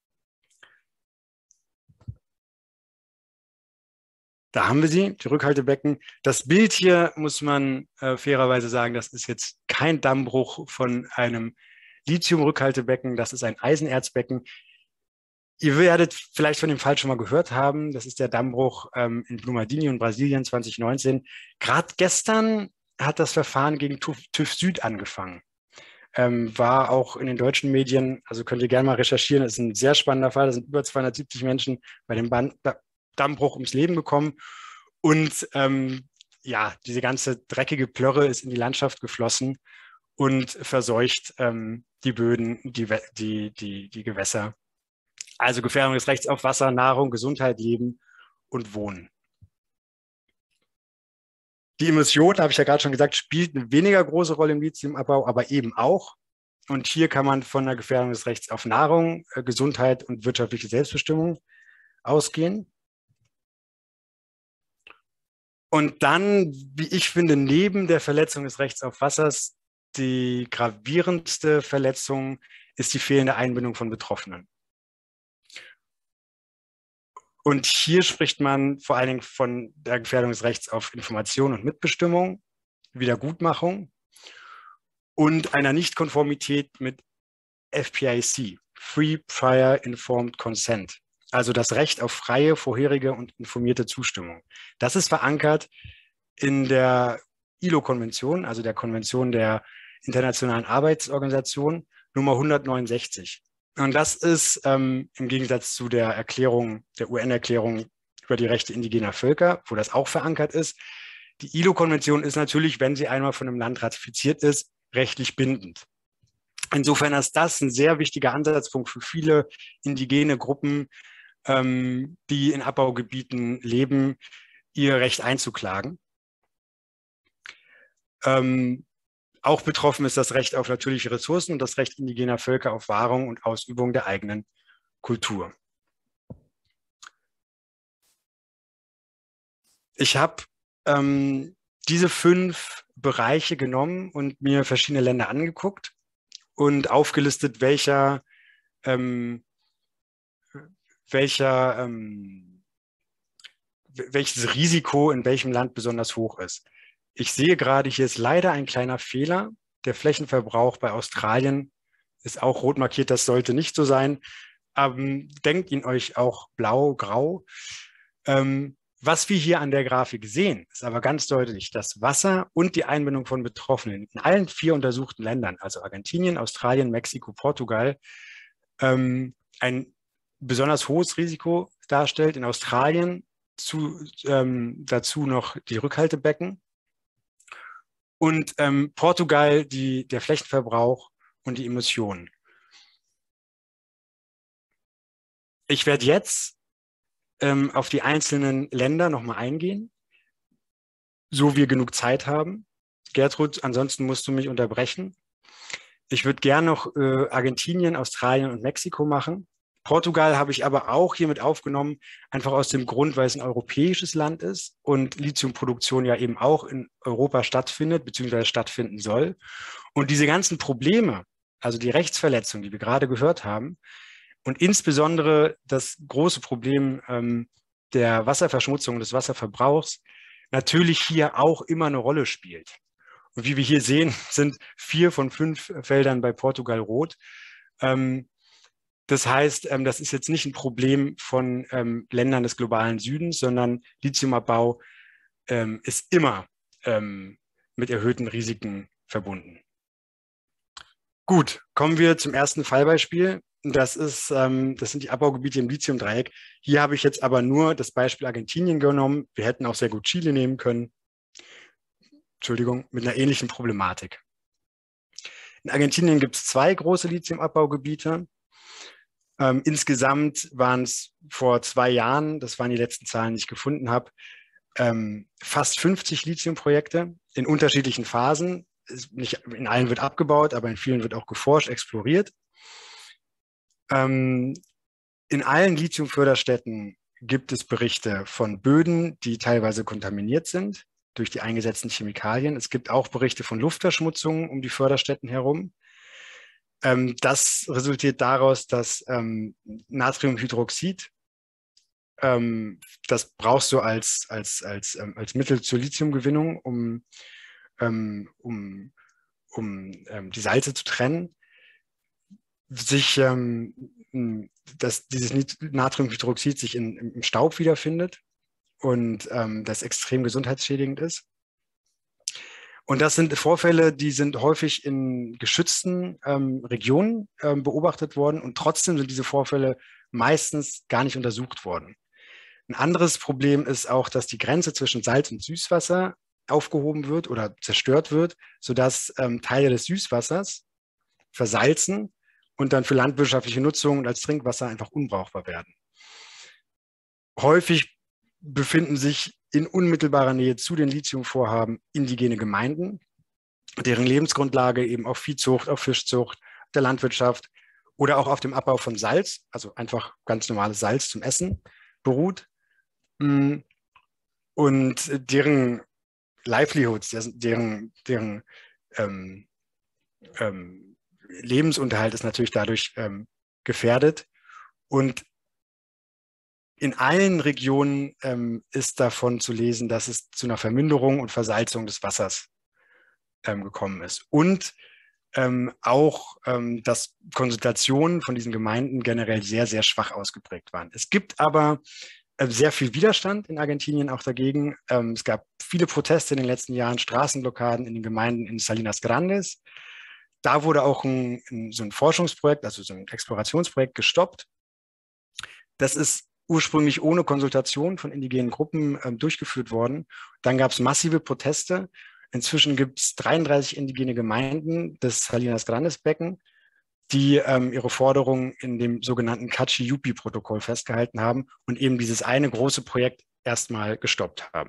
Da haben wir sie, die Rückhaltebecken. Das Bild hier, muss man fairerweise sagen, das ist jetzt kein Dammbruch von einem Lithium-Rückhaltebecken, das ist ein Eisenerzbecken. Ihr werdet vielleicht von dem Fall schon mal gehört haben. Das ist der Dammbruch in Brumadinho in Brasilien 2019. Gerade gestern hat das Verfahren gegen TÜV Süd angefangen. War auch in den deutschen Medien, also könnt ihr gerne mal recherchieren, das ist ein sehr spannender Fall. Da sind über 270 Menschen bei dem Dammbruch ums Leben gekommen. Und diese ganze dreckige Plörre ist in die Landschaft geflossen und verseucht die Böden, die Gewässer. Also Gefährdung des Rechts auf Wasser, Nahrung, Gesundheit, Leben und Wohnen. Die Emission, habe ich ja gerade schon gesagt, spielt eine weniger große Rolle im Lithiumabbau, aber eben auch. Und hier kann man von der Gefährdung des Rechts auf Nahrung, Gesundheit und wirtschaftliche Selbstbestimmung ausgehen. Und dann, wie ich finde, neben der Verletzung des Rechts auf Wassers, die gravierendste Verletzung ist die fehlende Einbindung von Betroffenen. Und hier spricht man vor allen Dingen von der Gefährdung des Rechts auf Information und Mitbestimmung, Wiedergutmachung und einer Nichtkonformität mit FPIC, Free Prior Informed Consent, also das Recht auf freie, vorherige und informierte Zustimmung. Das ist verankert in der ILO-Konvention, also der Konvention der Internationalen Arbeitsorganisation Nummer 169. Und das ist im Gegensatz zu der Erklärung, der UN-Erklärung über die Rechte indigener Völker, wo das auch verankert ist. Die ILO-Konvention ist natürlich, wenn sie einmal von einem Land ratifiziert ist, rechtlich bindend. Insofern ist das ein sehr wichtiger Ansatzpunkt für viele indigene Gruppen, die in Abbaugebieten leben, ihr Recht einzuklagen. Auch betroffen ist das Recht auf natürliche Ressourcen und das Recht indigener Völker auf Wahrung und Ausübung der eigenen Kultur. Ich habe diese 5 Bereiche genommen und mir verschiedene Länder angeguckt und aufgelistet, welches Risiko in welchem Land besonders hoch ist. Ich sehe gerade, hier ist leider ein kleiner Fehler. Der Flächenverbrauch bei Australien ist auch rot markiert, das sollte nicht so sein. Denkt ihn euch auch blau, grau. Was wir hier an der Grafik sehen, ist aber ganz deutlich, dass Wasser und die Einbindung von Betroffenen in allen 4 untersuchten Ländern, also Argentinien, Australien, Mexiko, Portugal, ein besonders hohes Risiko darstellt. In Australien dazu noch die Rückhaltebecken und Portugal der Flächenverbrauch und die Emissionen. Ich werde jetzt auf die einzelnen Länder nochmal eingehen, so wir genug Zeit haben. Gertrud, ansonsten musst du mich unterbrechen. Ich würde gerne noch Argentinien, Australien und Mexiko machen. Portugal habe ich aber auch hiermit aufgenommen, einfach aus dem Grund, weil es ein europäisches Land ist und Lithiumproduktion ja eben auch in Europa stattfindet bzw. stattfinden soll. Und diese ganzen Probleme, also die Rechtsverletzungen, die wir gerade gehört haben, und insbesondere das große Problem der Wasserverschmutzung und des Wasserverbrauchs natürlich hier auch immer eine Rolle spielt. Und wie wir hier sehen, sind 4 von 5 Feldern bei Portugal rot. Das heißt, das ist jetzt nicht ein Problem von Ländern des globalen Südens, sondern Lithiumabbau ist immer mit erhöhten Risiken verbunden. Gut, kommen wir zum ersten Fallbeispiel. Das sind die Abbaugebiete im Lithiumdreieck. Hier habe ich jetzt aber nur das Beispiel Argentinien genommen. Wir hätten auch sehr gut Chile nehmen können. Entschuldigung, mit einer ähnlichen Problematik. In Argentinien gibt es 2 große Lithiumabbaugebiete. Insgesamt waren es vor 2 Jahren, das waren die letzten Zahlen, die ich gefunden habe, fast 50 Lithiumprojekte in unterschiedlichen Phasen. Nicht in allen wird abgebaut, aber in vielen wird auch geforscht, exploriert. In allen Lithiumförderstätten gibt es Berichte von Böden, die teilweise kontaminiert sind durch die eingesetzten Chemikalien. Es gibt auch Berichte von Luftverschmutzungen um die Förderstätten herum. Das resultiert daraus, dass Natriumhydroxid, das brauchst du als Mittel zur Lithiumgewinnung, um die Salze zu trennen, dieses Natriumhydroxid sich im Staub wiederfindet und das extrem gesundheitsschädigend ist. Und das sind Vorfälle, die sind häufig in geschützten Regionen beobachtet worden und trotzdem sind diese Vorfälle meistens gar nicht untersucht worden. Ein anderes Problem ist auch, dass die Grenze zwischen Salz- und Süßwasser aufgehoben wird oder zerstört wird, sodass Teile des Süßwassers versalzen und dann für landwirtschaftliche Nutzung und als Trinkwasser einfach unbrauchbar werden. Häufig befinden sich in unmittelbarer Nähe zu den Lithiumvorhaben indigene Gemeinden, deren Lebensgrundlage eben auf Viehzucht, auf Fischzucht, der Landwirtschaft oder auch auf dem Abbau von Salz, also einfach ganz normales Salz zum Essen, beruht. Und deren Livelihoods, deren Lebensunterhalt ist natürlich dadurch gefährdet. Und in allen Regionen ist davon zu lesen, dass es zu einer Verminderung und Versalzung des Wassers gekommen ist. Und dass Konsultationen von diesen Gemeinden generell sehr, sehr schwach ausgeprägt waren. Es gibt aber sehr viel Widerstand in Argentinien auch dagegen. Es gab viele Proteste in den letzten Jahren, Straßenblockaden in den Gemeinden in Salinas Grandes. Da wurde auch so ein Forschungsprojekt, also so ein Explorationsprojekt gestoppt. Das ist ursprünglich ohne Konsultation von indigenen Gruppen durchgeführt worden. Dann gab es massive Proteste. Inzwischen gibt es 33 indigene Gemeinden des Salinas Grandes Becken, die ihre Forderungen in dem sogenannten Cachi-Yupi-Protokoll festgehalten haben und eben dieses eine große Projekt erstmal gestoppt haben.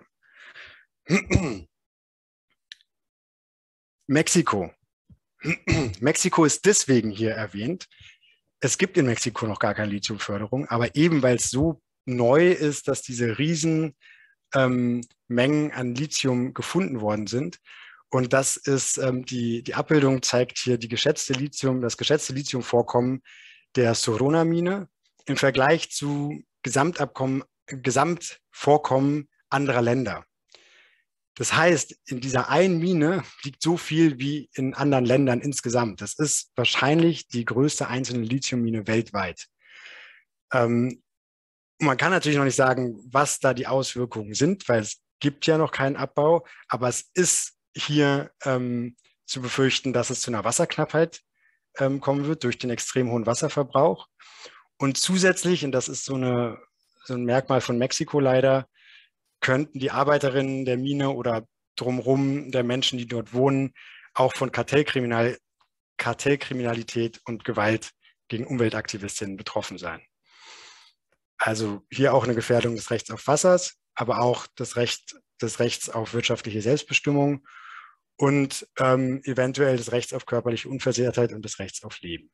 Mexiko. Mexiko ist deswegen hier erwähnt. Es gibt in Mexiko noch gar keine Lithiumförderung, aber eben weil es so neu ist, dass diese riesen Mengen an Lithium gefunden worden sind. Und das ist, die Abbildung zeigt hier das geschätzte Lithiumvorkommen der Sorona-Mine im Vergleich zu Gesamtvorkommen anderer Länder. Das heißt, in dieser einen Mine liegt so viel wie in anderen Ländern insgesamt. Das ist wahrscheinlich die größte einzelne Lithiummine weltweit. Man kann natürlich noch nicht sagen, was da die Auswirkungen sind, weil es gibt ja noch keinen Abbau, aber es ist hier zu befürchten, dass es zu einer Wasserknappheit kommen wird durch den extrem hohen Wasserverbrauch. Und zusätzlich, und das ist so ein Merkmal von Mexiko leider, könnten die Arbeiterinnen der Mine oder drumherum der Menschen, die dort wohnen, auch von Kartellkriminalität und Gewalt gegen Umweltaktivistinnen betroffen sein. Also hier auch eine Gefährdung des Rechts auf Wassers, aber auch des Rechts auf wirtschaftliche Selbstbestimmung und eventuell des Rechts auf körperliche Unversehrtheit und des Rechts auf Leben.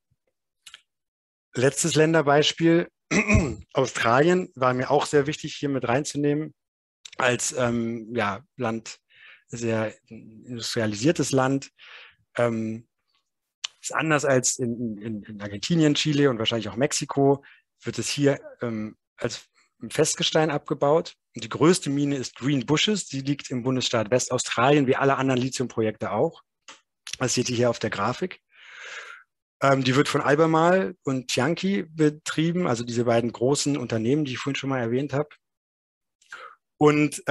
Letztes Länderbeispiel. Australien war mir auch sehr wichtig, hier mit reinzunehmen, als Land, sehr industrialisiertes Land. Ist anders als in Argentinien, Chile und wahrscheinlich auch Mexiko, wird es hier als Festgestein abgebaut. Und die größte Mine ist Green Bushes, die liegt im Bundesstaat Westaustralien, wie alle anderen Lithiumprojekte auch. Das seht ihr hier auf der Grafik. Die wird von Albemarle und Tianqi betrieben, also diese beiden großen Unternehmen, die ich vorhin schon mal erwähnt habe. Und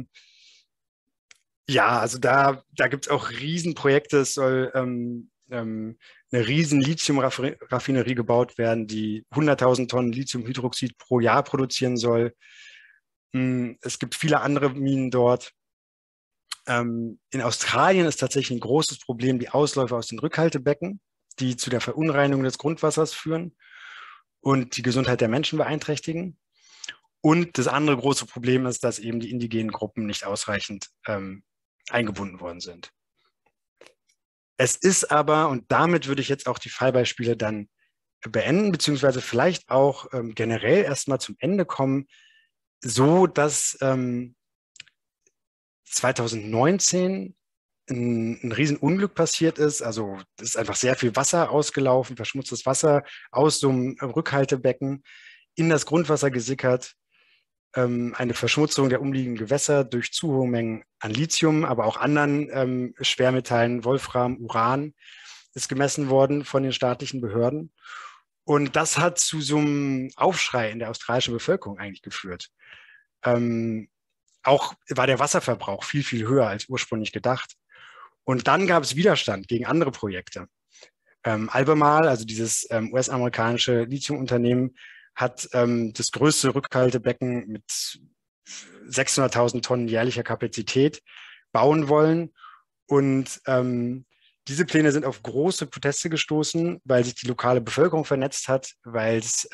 also da gibt es auch Riesenprojekte. Es soll eine riesen Lithiumraffinerie gebaut werden, die 100.000 Tonnen Lithiumhydroxid pro Jahr produzieren soll. Es gibt viele andere Minen dort. In Australien ist tatsächlich ein großes Problem die Ausläufer aus den Rückhaltebecken, die zu der Verunreinigung des Grundwassers führen und die Gesundheit der Menschen beeinträchtigen. Und das andere große Problem ist, dass eben die indigenen Gruppen nicht ausreichend eingebunden worden sind. Es ist aber, und damit würde ich jetzt auch die Fallbeispiele dann beenden, beziehungsweise vielleicht auch generell erstmal zum Ende kommen, so dass 2019 ein Riesenunglück passiert ist. Also es ist einfach sehr viel Wasser ausgelaufen, verschmutztes Wasser aus so einem Rückhaltebecken in das Grundwasser gesickert. Eine Verschmutzung der umliegenden Gewässer durch zu hohe Mengen an Lithium, aber auch anderen Schwermetallen, Wolfram, Uran, ist gemessen worden von den staatlichen Behörden. Und das hat zu so einem Aufschrei in der australischen Bevölkerung eigentlich geführt. Auch war der Wasserverbrauch viel, viel höher als ursprünglich gedacht. Und dann gab es Widerstand gegen andere Projekte. Albemarle, also dieses US-amerikanische Lithiumunternehmen, hat das größte Rückhaltebecken mit 600.000 Tonnen jährlicher Kapazität bauen wollen. Und diese Pläne sind auf große Proteste gestoßen, weil sich die lokale Bevölkerung vernetzt hat, weil es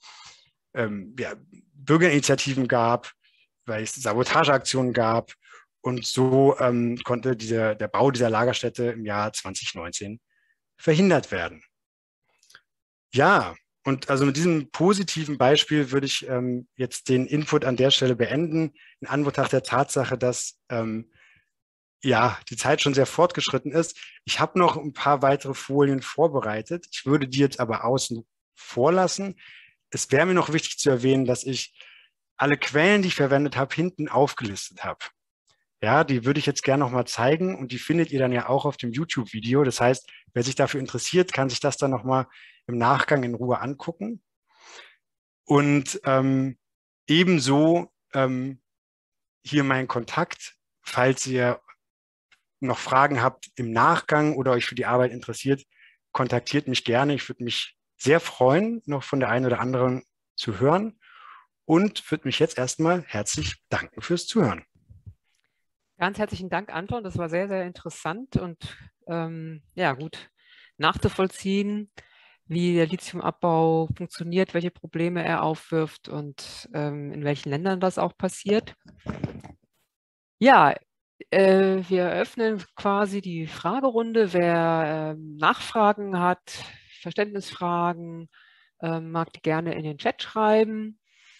Bürgerinitiativen gab, weil es Sabotageaktionen gab. Und so konnte der Bau dieser Lagerstätte im Jahr 2019 verhindert werden. Ja, und also mit diesem positiven Beispiel würde ich jetzt den Input an der Stelle beenden, in Anbetracht der Tatsache, dass die Zeit schon sehr fortgeschritten ist. Ich habe noch ein paar weitere Folien vorbereitet. Ich würde die jetzt aber außen vor lassen. Es wäre mir noch wichtig zu erwähnen, dass ich alle Quellen, die ich verwendet habe, hinten aufgelistet habe. Ja, die würde ich jetzt gerne nochmal zeigen und die findet ihr dann ja auch auf dem YouTube-Video. Das heißt, wer sich dafür interessiert, kann sich das dann nochmal im Nachgang in Ruhe angucken. Und ebenso hier mein Kontakt, falls ihr noch Fragen habt im Nachgang oder euch für die Arbeit interessiert, kontaktiert mich gerne. Ich würde mich sehr freuen, noch von der einen oder anderen zu hören und würde mich jetzt erstmal herzlich danken fürs Zuhören. Ganz herzlichen Dank, Anton. Das war sehr, sehr interessant und ja, gut nachzuvollziehen, wie der Lithiumabbau funktioniert, welche Probleme er aufwirft und in welchen Ländern das auch passiert. Ja, wir eröffnen quasi die Fragerunde. Wer Nachfragen hat, Verständnisfragen, mag die gerne in den Chat schreiben.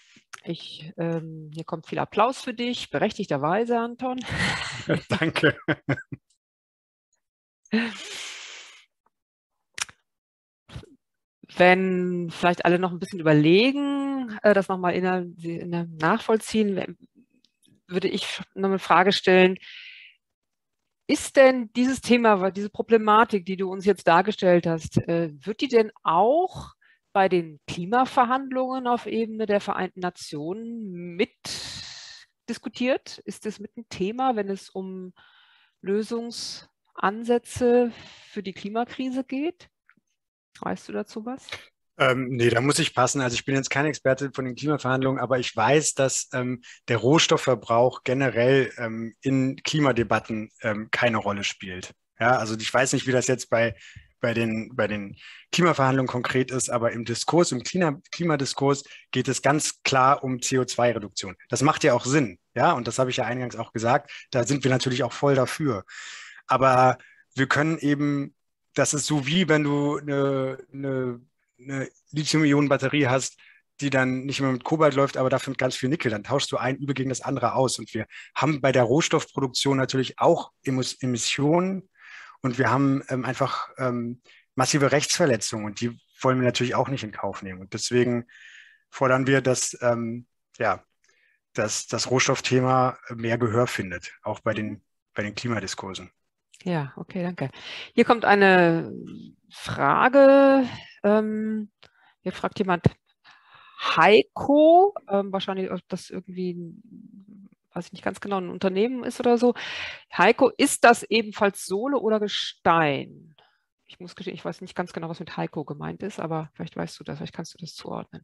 Hier kommt viel Applaus für dich, berechtigterweise, Anton. Danke. Wenn vielleicht alle noch ein bisschen überlegen, das nochmal nachvollziehen, würde ich noch eine Frage stellen. Ist denn dieses Thema, diese Problematik, die du uns jetzt dargestellt hast, wird die denn auch bei den Klimaverhandlungen auf Ebene der Vereinten Nationen mit diskutiert? Ist das mit ein Thema, wenn es um Lösungsansätze für die Klimakrise geht? Weißt du dazu was? Nee, da muss ich passen. Also ich bin jetzt kein Experte von den Klimaverhandlungen, aber ich weiß, dass der Rohstoffverbrauch generell in Klimadebatten keine Rolle spielt. Ja, also ich weiß nicht, wie das jetzt bei den Klimaverhandlungen konkret ist, aber im Diskurs, im Klimadiskurs geht es ganz klar um CO2-Reduktion. Das macht ja auch Sinn, ja, und das habe ich ja eingangs auch gesagt. Da sind wir natürlich auch voll dafür. Aber wir können eben, das ist so wie wenn du eine Lithium-Ionen-Batterie hast, die dann nicht mehr mit Kobalt läuft, aber dafür mit ganz viel Nickel. Dann tauschst du ein übel gegen das andere aus. Und wir haben bei der Rohstoffproduktion natürlich auch Emissionen und wir haben einfach massive Rechtsverletzungen und die wollen wir natürlich auch nicht in Kauf nehmen. Und deswegen fordern wir, dass ja, dass das Rohstoffthema mehr Gehör findet, auch bei den Klimadiskursen. Ja, okay, danke. Hier kommt eine Frage. Hier fragt jemand Heiko, wahrscheinlich, ob das irgendwie, weiß ich nicht ganz genau, ein Unternehmen ist oder so. Heiko, ist das ebenfalls Sohle oder Gestein? Ich muss gestehen, ich weiß nicht ganz genau, was mit Heiko gemeint ist, aber vielleicht weißt du das, vielleicht kannst du das zuordnen.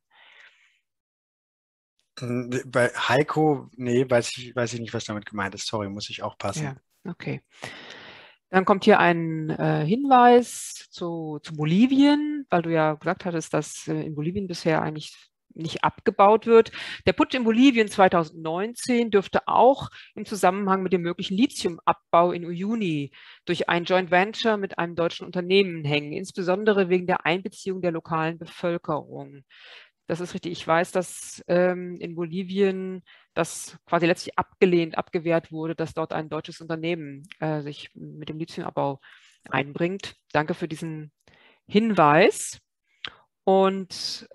Bei Heiko, nee, weiß ich nicht, was damit gemeint ist. Sorry, muss ich auch passen. Ja, okay. Dann kommt hier ein Hinweis zu Bolivien, weil du ja gesagt hattest, dass in Bolivien bisher eigentlich nicht abgebaut wird. Der Putsch in Bolivien 2019 dürfte auch im Zusammenhang mit dem möglichen Lithiumabbau in Uyuni durch ein Joint Venture mit einem deutschen Unternehmen hängen, insbesondere wegen der Einbeziehung der lokalen Bevölkerung. Das ist richtig. Ich weiß, dass in Bolivien das quasi letztlich abgewehrt wurde, dass dort ein deutsches Unternehmen sich mit dem Lithiumabbau einbringt. Danke für diesen Hinweis. Und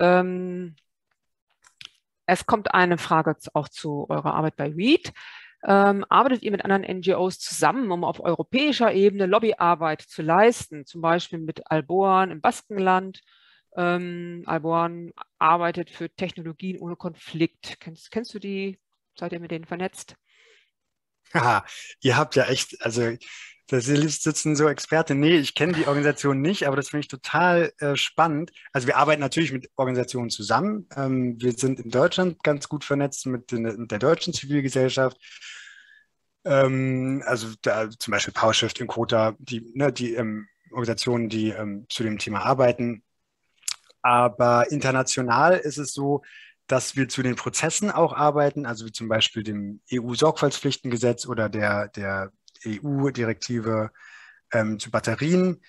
es kommt eine Frage auch zu eurer Arbeit bei READ. Arbeitet ihr mit anderen NGOs zusammen, um auf europäischer Ebene Lobbyarbeit zu leisten, zum Beispiel mit Alboan im Baskenland? Alboan arbeitet für Technologien ohne Konflikt. Kennst du die? Seid ihr mit denen vernetzt? Haha, ihr habt ja echt, also da sitzen so Experten. Nee, ich kenne die Organisation nicht, aber das finde ich total spannend. Also wir arbeiten natürlich mit Organisationen zusammen. Wir sind in Deutschland ganz gut vernetzt mit der deutschen Zivilgesellschaft. Also da, zum Beispiel PowerShift, Inkota, die Organisationen, die zu dem Thema arbeiten. Aber international ist es so, dass wir zu den Prozessen auch arbeiten, also wie zum Beispiel dem EU-Sorgfaltspflichtengesetz oder der EU-Direktive zu Batterien.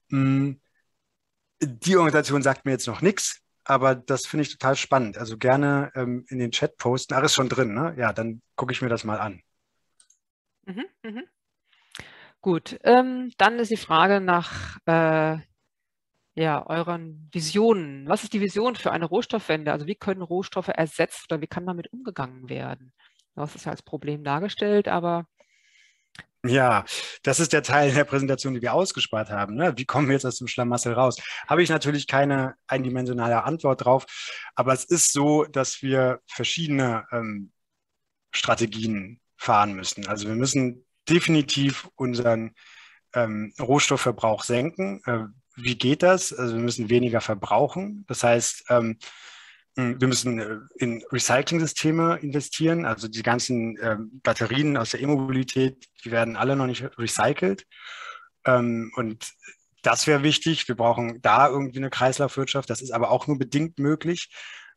Die Organisation sagt mir jetzt noch nichts, aber das finde ich total spannend. Also gerne in den Chat posten. Ach, ist schon drin, ne? Ja, dann gucke ich mir das mal an. Mhm, mhm. Gut, dann ist die Frage nach ja, euren Visionen. Was ist die Vision für eine Rohstoffwende? Also wie können Rohstoffe ersetzt oder wie kann damit umgegangen werden? Das ist ja als Problem dargestellt, aber Ja, das ist der Teil der Präsentation, die wir ausgespart haben. Ne? Wie kommen wir jetzt aus dem Schlamassel raus? Habe ich natürlich keine eindimensionale Antwort drauf, aber es ist so, dass wir verschiedene Strategien fahren müssen. Also wir müssen definitiv unseren Rohstoffverbrauch senken. Wie geht das? Also wir müssen weniger verbrauchen. Das heißt, Wir müssen in Recycling-Systeme investieren. Also die ganzen Batterien aus der E-Mobilität, die werden alle noch nicht recycelt. Und das wäre wichtig. Wir brauchen da irgendwie eine Kreislaufwirtschaft. Das ist aber auch nur bedingt möglich.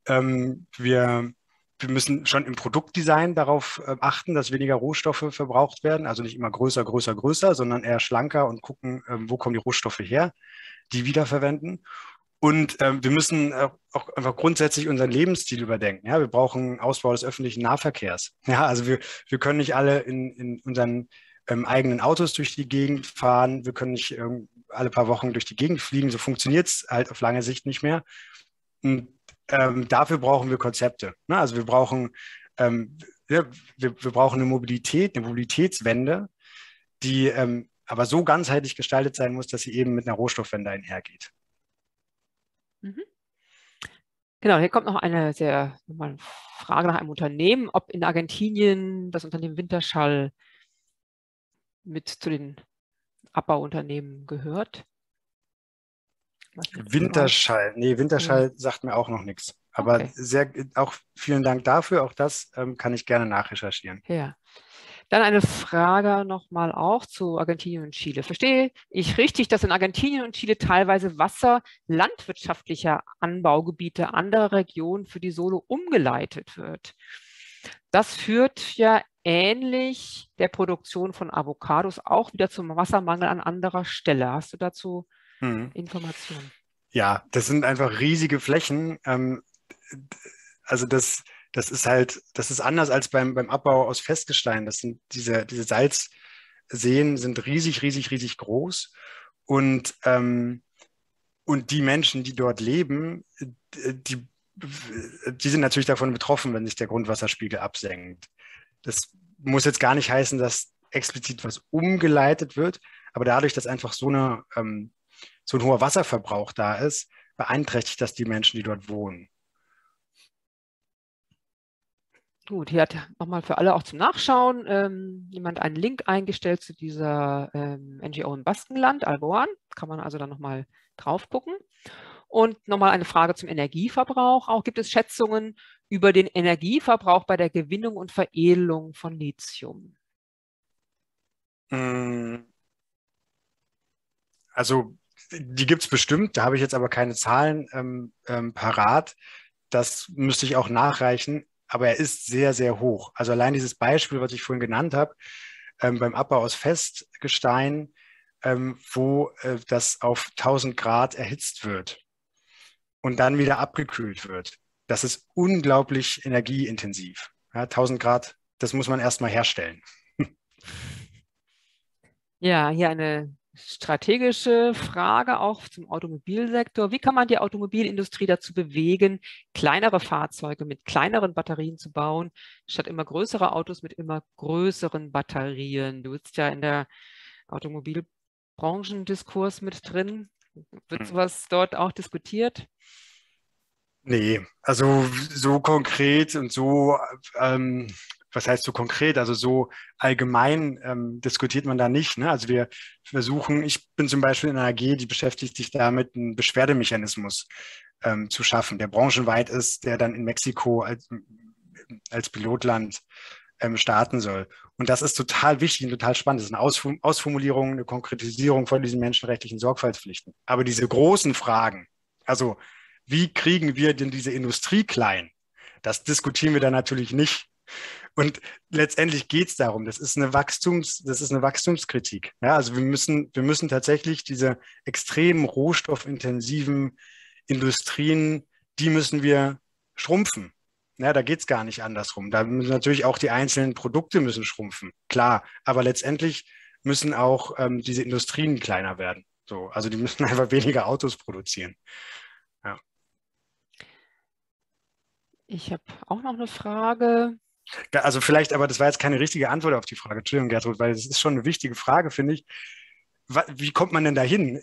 Wir müssen schon im Produktdesign darauf achten, dass weniger Rohstoffe verbraucht werden. Also nicht immer größer, größer, größer, sondern eher schlanker und gucken, wo kommen die Rohstoffe her, die wiederverwenden. Und wir müssen auch einfach grundsätzlich unseren Lebensstil überdenken. Ja, wir brauchen Ausbau des öffentlichen Nahverkehrs. Ja, also wir können nicht alle in unseren eigenen Autos durch die Gegend fahren. Wir können nicht alle paar Wochen durch die Gegend fliegen. So funktioniert es halt auf lange Sicht nicht mehr. Und dafür brauchen wir Konzepte. Ne? Also wir brauchen, ja, wir brauchen eine Mobilität, eine Mobilitätswende, die aber so ganzheitlich gestaltet sein muss, dass sie eben mit einer Rohstoffwende einhergeht. Mhm. Genau, hier kommt noch eine nochmal Frage nach einem Unternehmen, ob in Argentinien das Unternehmen Wintershall mit zu den Abbauunternehmen gehört. Wintershall, nee, Wintershall sagt mir auch noch nichts. Aber okay. Auch vielen Dank dafür. Auch das kann ich gerne nachrecherchieren. Ja. Dann eine Frage nochmal auch zu Argentinien und Chile. Verstehe ich richtig, dass in Argentinien und Chile teilweise Wasser landwirtschaftlicher Anbaugebiete anderer Regionen für die Solo umgeleitet wird? Das führt ja ähnlich der Produktion von Avocados auch wieder zum Wassermangel an anderer Stelle. Hast du dazu Informationen? Ja, das sind einfach riesige Flächen. Also das ist anders als beim Abbau aus Festgestein. Das sind diese Salzseen sind riesig, riesig, riesig groß. Und die Menschen, die dort leben, die sind natürlich davon betroffen, wenn sich der Grundwasserspiegel absenkt. Das muss jetzt gar nicht heißen, dass explizit was umgeleitet wird, aber dadurch, dass einfach so ein hoher Wasserverbrauch da ist, beeinträchtigt das die Menschen, die dort wohnen. Gut, hier hat nochmal für alle auch zum Nachschauen jemand einen Link eingestellt zu dieser NGO im Baskenland, Alboan. Kann man also dann nochmal drauf gucken. Und nochmal eine Frage zum Energieverbrauch. Auch gibt es Schätzungen über den Energieverbrauch bei der Gewinnung und Veredelung von Lithium? Also die gibt es bestimmt, da habe ich jetzt aber keine Zahlen parat. Das müsste ich auch nachreichen, aber er ist sehr, sehr hoch. Also allein dieses Beispiel, was ich vorhin genannt habe, beim Abbau aus Festgestein, wo das auf 1000 Grad erhitzt wird und dann wieder abgekühlt wird. Das ist unglaublich energieintensiv. Ja, 1000 Grad, das muss man erstmal herstellen. Ja, hier eine strategische Frage auch zum Automobilsektor. Wie kann man die Automobilindustrie dazu bewegen, kleinere Fahrzeuge mit kleineren Batterien zu bauen, statt immer größere Autos mit immer größeren Batterien? Du bist ja in der Automobilbranchendiskurs mit drin. Wird sowas dort auch diskutiert? Nee, also so konkret und so, was heißt so konkret? Also so allgemein diskutiert man da nicht. Ne? Also wir versuchen, ich bin zum Beispiel in einer AG, die beschäftigt sich damit, einen Beschwerdemechanismus zu schaffen, der branchenweit ist, der dann in Mexiko als Pilotland starten soll. Und das ist total wichtig und total spannend. Das ist eine Ausformulierung, eine Konkretisierung von diesen menschenrechtlichen Sorgfaltspflichten. Aber diese großen Fragen, also wie kriegen wir denn diese Industrie klein? Das diskutieren wir da natürlich nicht. Und letztendlich geht es darum, das ist eine Wachstumskritik. Ja, also wir müssen tatsächlich diese extrem rohstoffintensiven Industrien, die müssen wir schrumpfen. Ja, da geht es gar nicht andersrum. Da müssen natürlich auch die einzelnen Produkte müssen schrumpfen, klar. Aber letztendlich müssen auch diese Industrien kleiner werden. So, also die müssen einfach weniger Autos produzieren. Ja. Ich habe auch noch eine Frage. Also vielleicht, aber das war jetzt keine richtige Antwort auf die Frage. Entschuldigung, Gertrud, weil das ist schon eine wichtige Frage, finde ich. Wie kommt man denn dahin?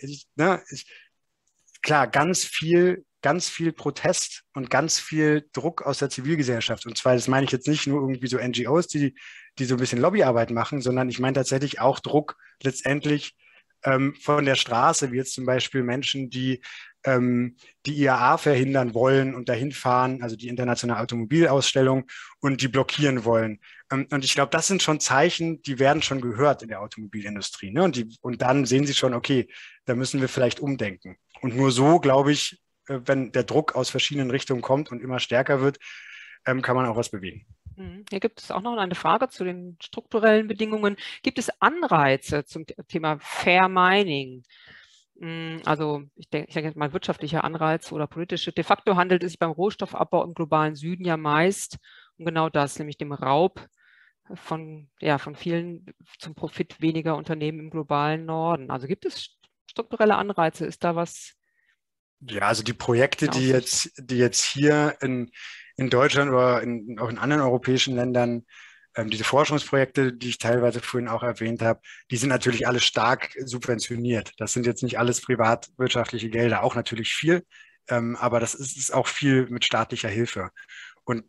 Klar, ganz viel Protest und ganz viel Druck aus der Zivilgesellschaft. Und zwar, das meine ich jetzt nicht nur irgendwie so NGOs, die so ein bisschen Lobbyarbeit machen, sondern ich meine tatsächlich auch Druck letztendlich von der Straße, wie jetzt zum Beispiel Menschen, die die IAA verhindern wollen und dahin fahren, also die Internationale Automobilausstellung, und die blockieren wollen. Und ich glaube, das sind schon Zeichen, die werden schon gehört in der Automobilindustrie. Ne? Und dann sehen sie schon, okay, da müssen wir vielleicht umdenken. Und nur so, glaube ich, wenn der Druck aus verschiedenen Richtungen kommt und immer stärker wird, kann man auch was bewegen. Hier gibt es auch noch eine Frage zu den strukturellen Bedingungen. Gibt es Anreize zum Thema Fair Mining? Also ich denke jetzt mal wirtschaftlicher Anreiz oder politische. De facto handelt es sich beim Rohstoffabbau im globalen Süden ja meist um genau das, nämlich dem Raub von vielen zum Profit weniger Unternehmen im globalen Norden. Also gibt es strukturelle Anreize? Ist da was? Ja, also die Projekte, die jetzt hier in Deutschland oder auch in anderen europäischen Ländern, diese Forschungsprojekte, die ich teilweise vorhin auch erwähnt habe, die sind natürlich alle stark subventioniert. Das sind jetzt nicht alles privatwirtschaftliche Gelder, auch natürlich viel, aber das ist auch viel mit staatlicher Hilfe. Und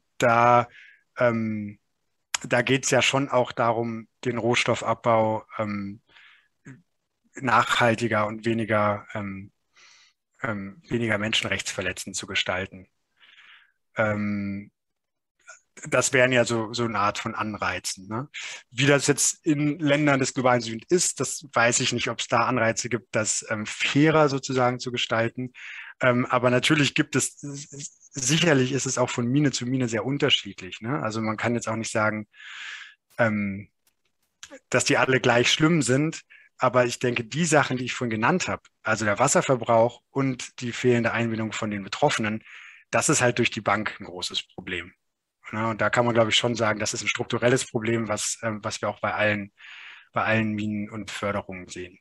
da geht es ja schon auch darum, den Rohstoffabbau nachhaltiger und weniger menschenrechtsverletzend zu gestalten. Das wären ja so eine Art von Anreizen. Ne? Wie das jetzt in Ländern des globalen Südens ist, das weiß ich nicht, ob es da Anreize gibt, das fairer sozusagen zu gestalten. Aber natürlich sicherlich ist es auch von Mine zu Mine sehr unterschiedlich. Ne? Also man kann jetzt auch nicht sagen, dass die alle gleich schlimm sind. Aber ich denke, die Sachen, die ich vorhin genannt habe, also der Wasserverbrauch und die fehlende Einbindung von den Betroffenen, das ist halt durch die Bank ein großes Problem. Ja, und da kann man, glaube ich, schon sagen, das ist ein strukturelles Problem, was wir auch bei allen Minen und Förderungen sehen.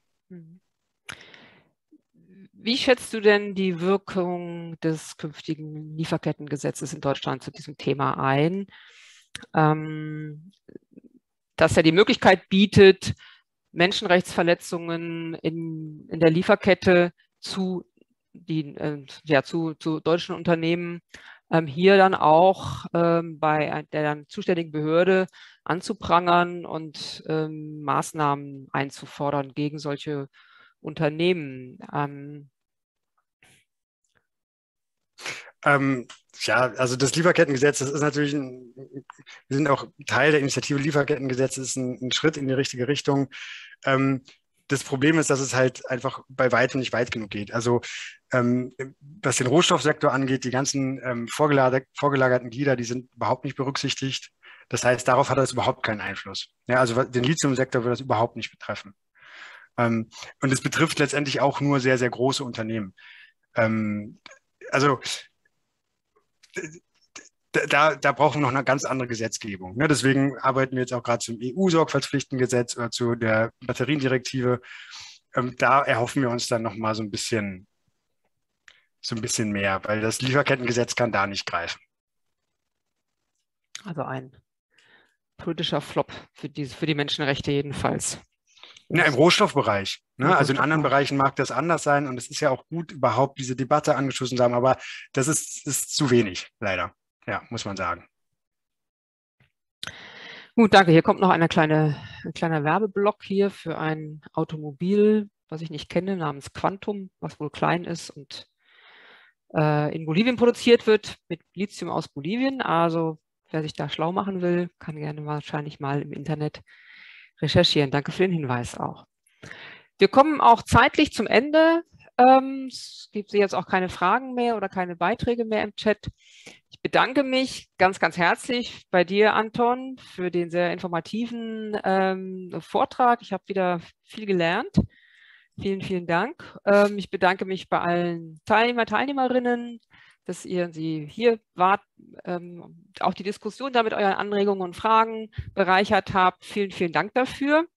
Wie schätzt du denn die Wirkung des künftigen Lieferkettengesetzes in Deutschland zu diesem Thema ein? Das ja die Möglichkeit bietet, Menschenrechtsverletzungen in der Lieferkette zu deutschen Unternehmen hier dann auch bei der dann zuständigen Behörde anzuprangern und Maßnahmen einzufordern gegen solche Unternehmen. Ja, also das Lieferkettengesetz, das ist natürlich, wir sind auch Teil der Initiative Lieferkettengesetz, ist ein Schritt in die richtige Richtung. Das Problem ist, dass es halt einfach bei weitem nicht weit genug geht. Also was den Rohstoffsektor angeht, die ganzen vorgelagerten Glieder, die sind überhaupt nicht berücksichtigt. Das heißt, darauf hat das überhaupt keinen Einfluss. Ja, also den Lithiumsektor wird das überhaupt nicht betreffen. Und es betrifft letztendlich auch nur sehr, sehr große Unternehmen. Also da brauchen wir noch eine ganz andere Gesetzgebung. Ne? Deswegen arbeiten wir jetzt auch gerade zum EU-Sorgfaltspflichtengesetz oder zu der Batteriendirektive. Da erhoffen wir uns dann nochmal so ein bisschen mehr, weil das Lieferkettengesetz kann da nicht greifen. Also ein politischer Flop für die Menschenrechte jedenfalls. Ja, im Rohstoffbereich. Ne? Also in anderen Bereichen mag das anders sein und es ist ja auch gut, überhaupt diese Debatte angeschossen zu haben, aber das ist zu wenig, leider. Ja, muss man sagen. Gut, danke. Hier kommt noch ein kleiner Werbeblock hier für ein Automobil, was ich nicht kenne, namens Quantum, was wohl klein ist und in Bolivien produziert wird, mit Lithium aus Bolivien. Also wer sich da schlau machen will, kann gerne wahrscheinlich mal im Internet recherchieren. Danke für den Hinweis auch. Wir kommen auch zeitlich zum Ende. Es gibt jetzt auch keine Fragen mehr oder keine Beiträge mehr im Chat. Ich bedanke mich ganz, ganz herzlich bei dir, Anton, für den sehr informativen Vortrag. Ich habe wieder viel gelernt. Vielen, vielen Dank. Ich bedanke mich bei allen Teilnehmerinnen, dass Sie hier wart, auch die Diskussion da mit euren Anregungen und Fragen bereichert habt. Vielen, vielen Dank dafür.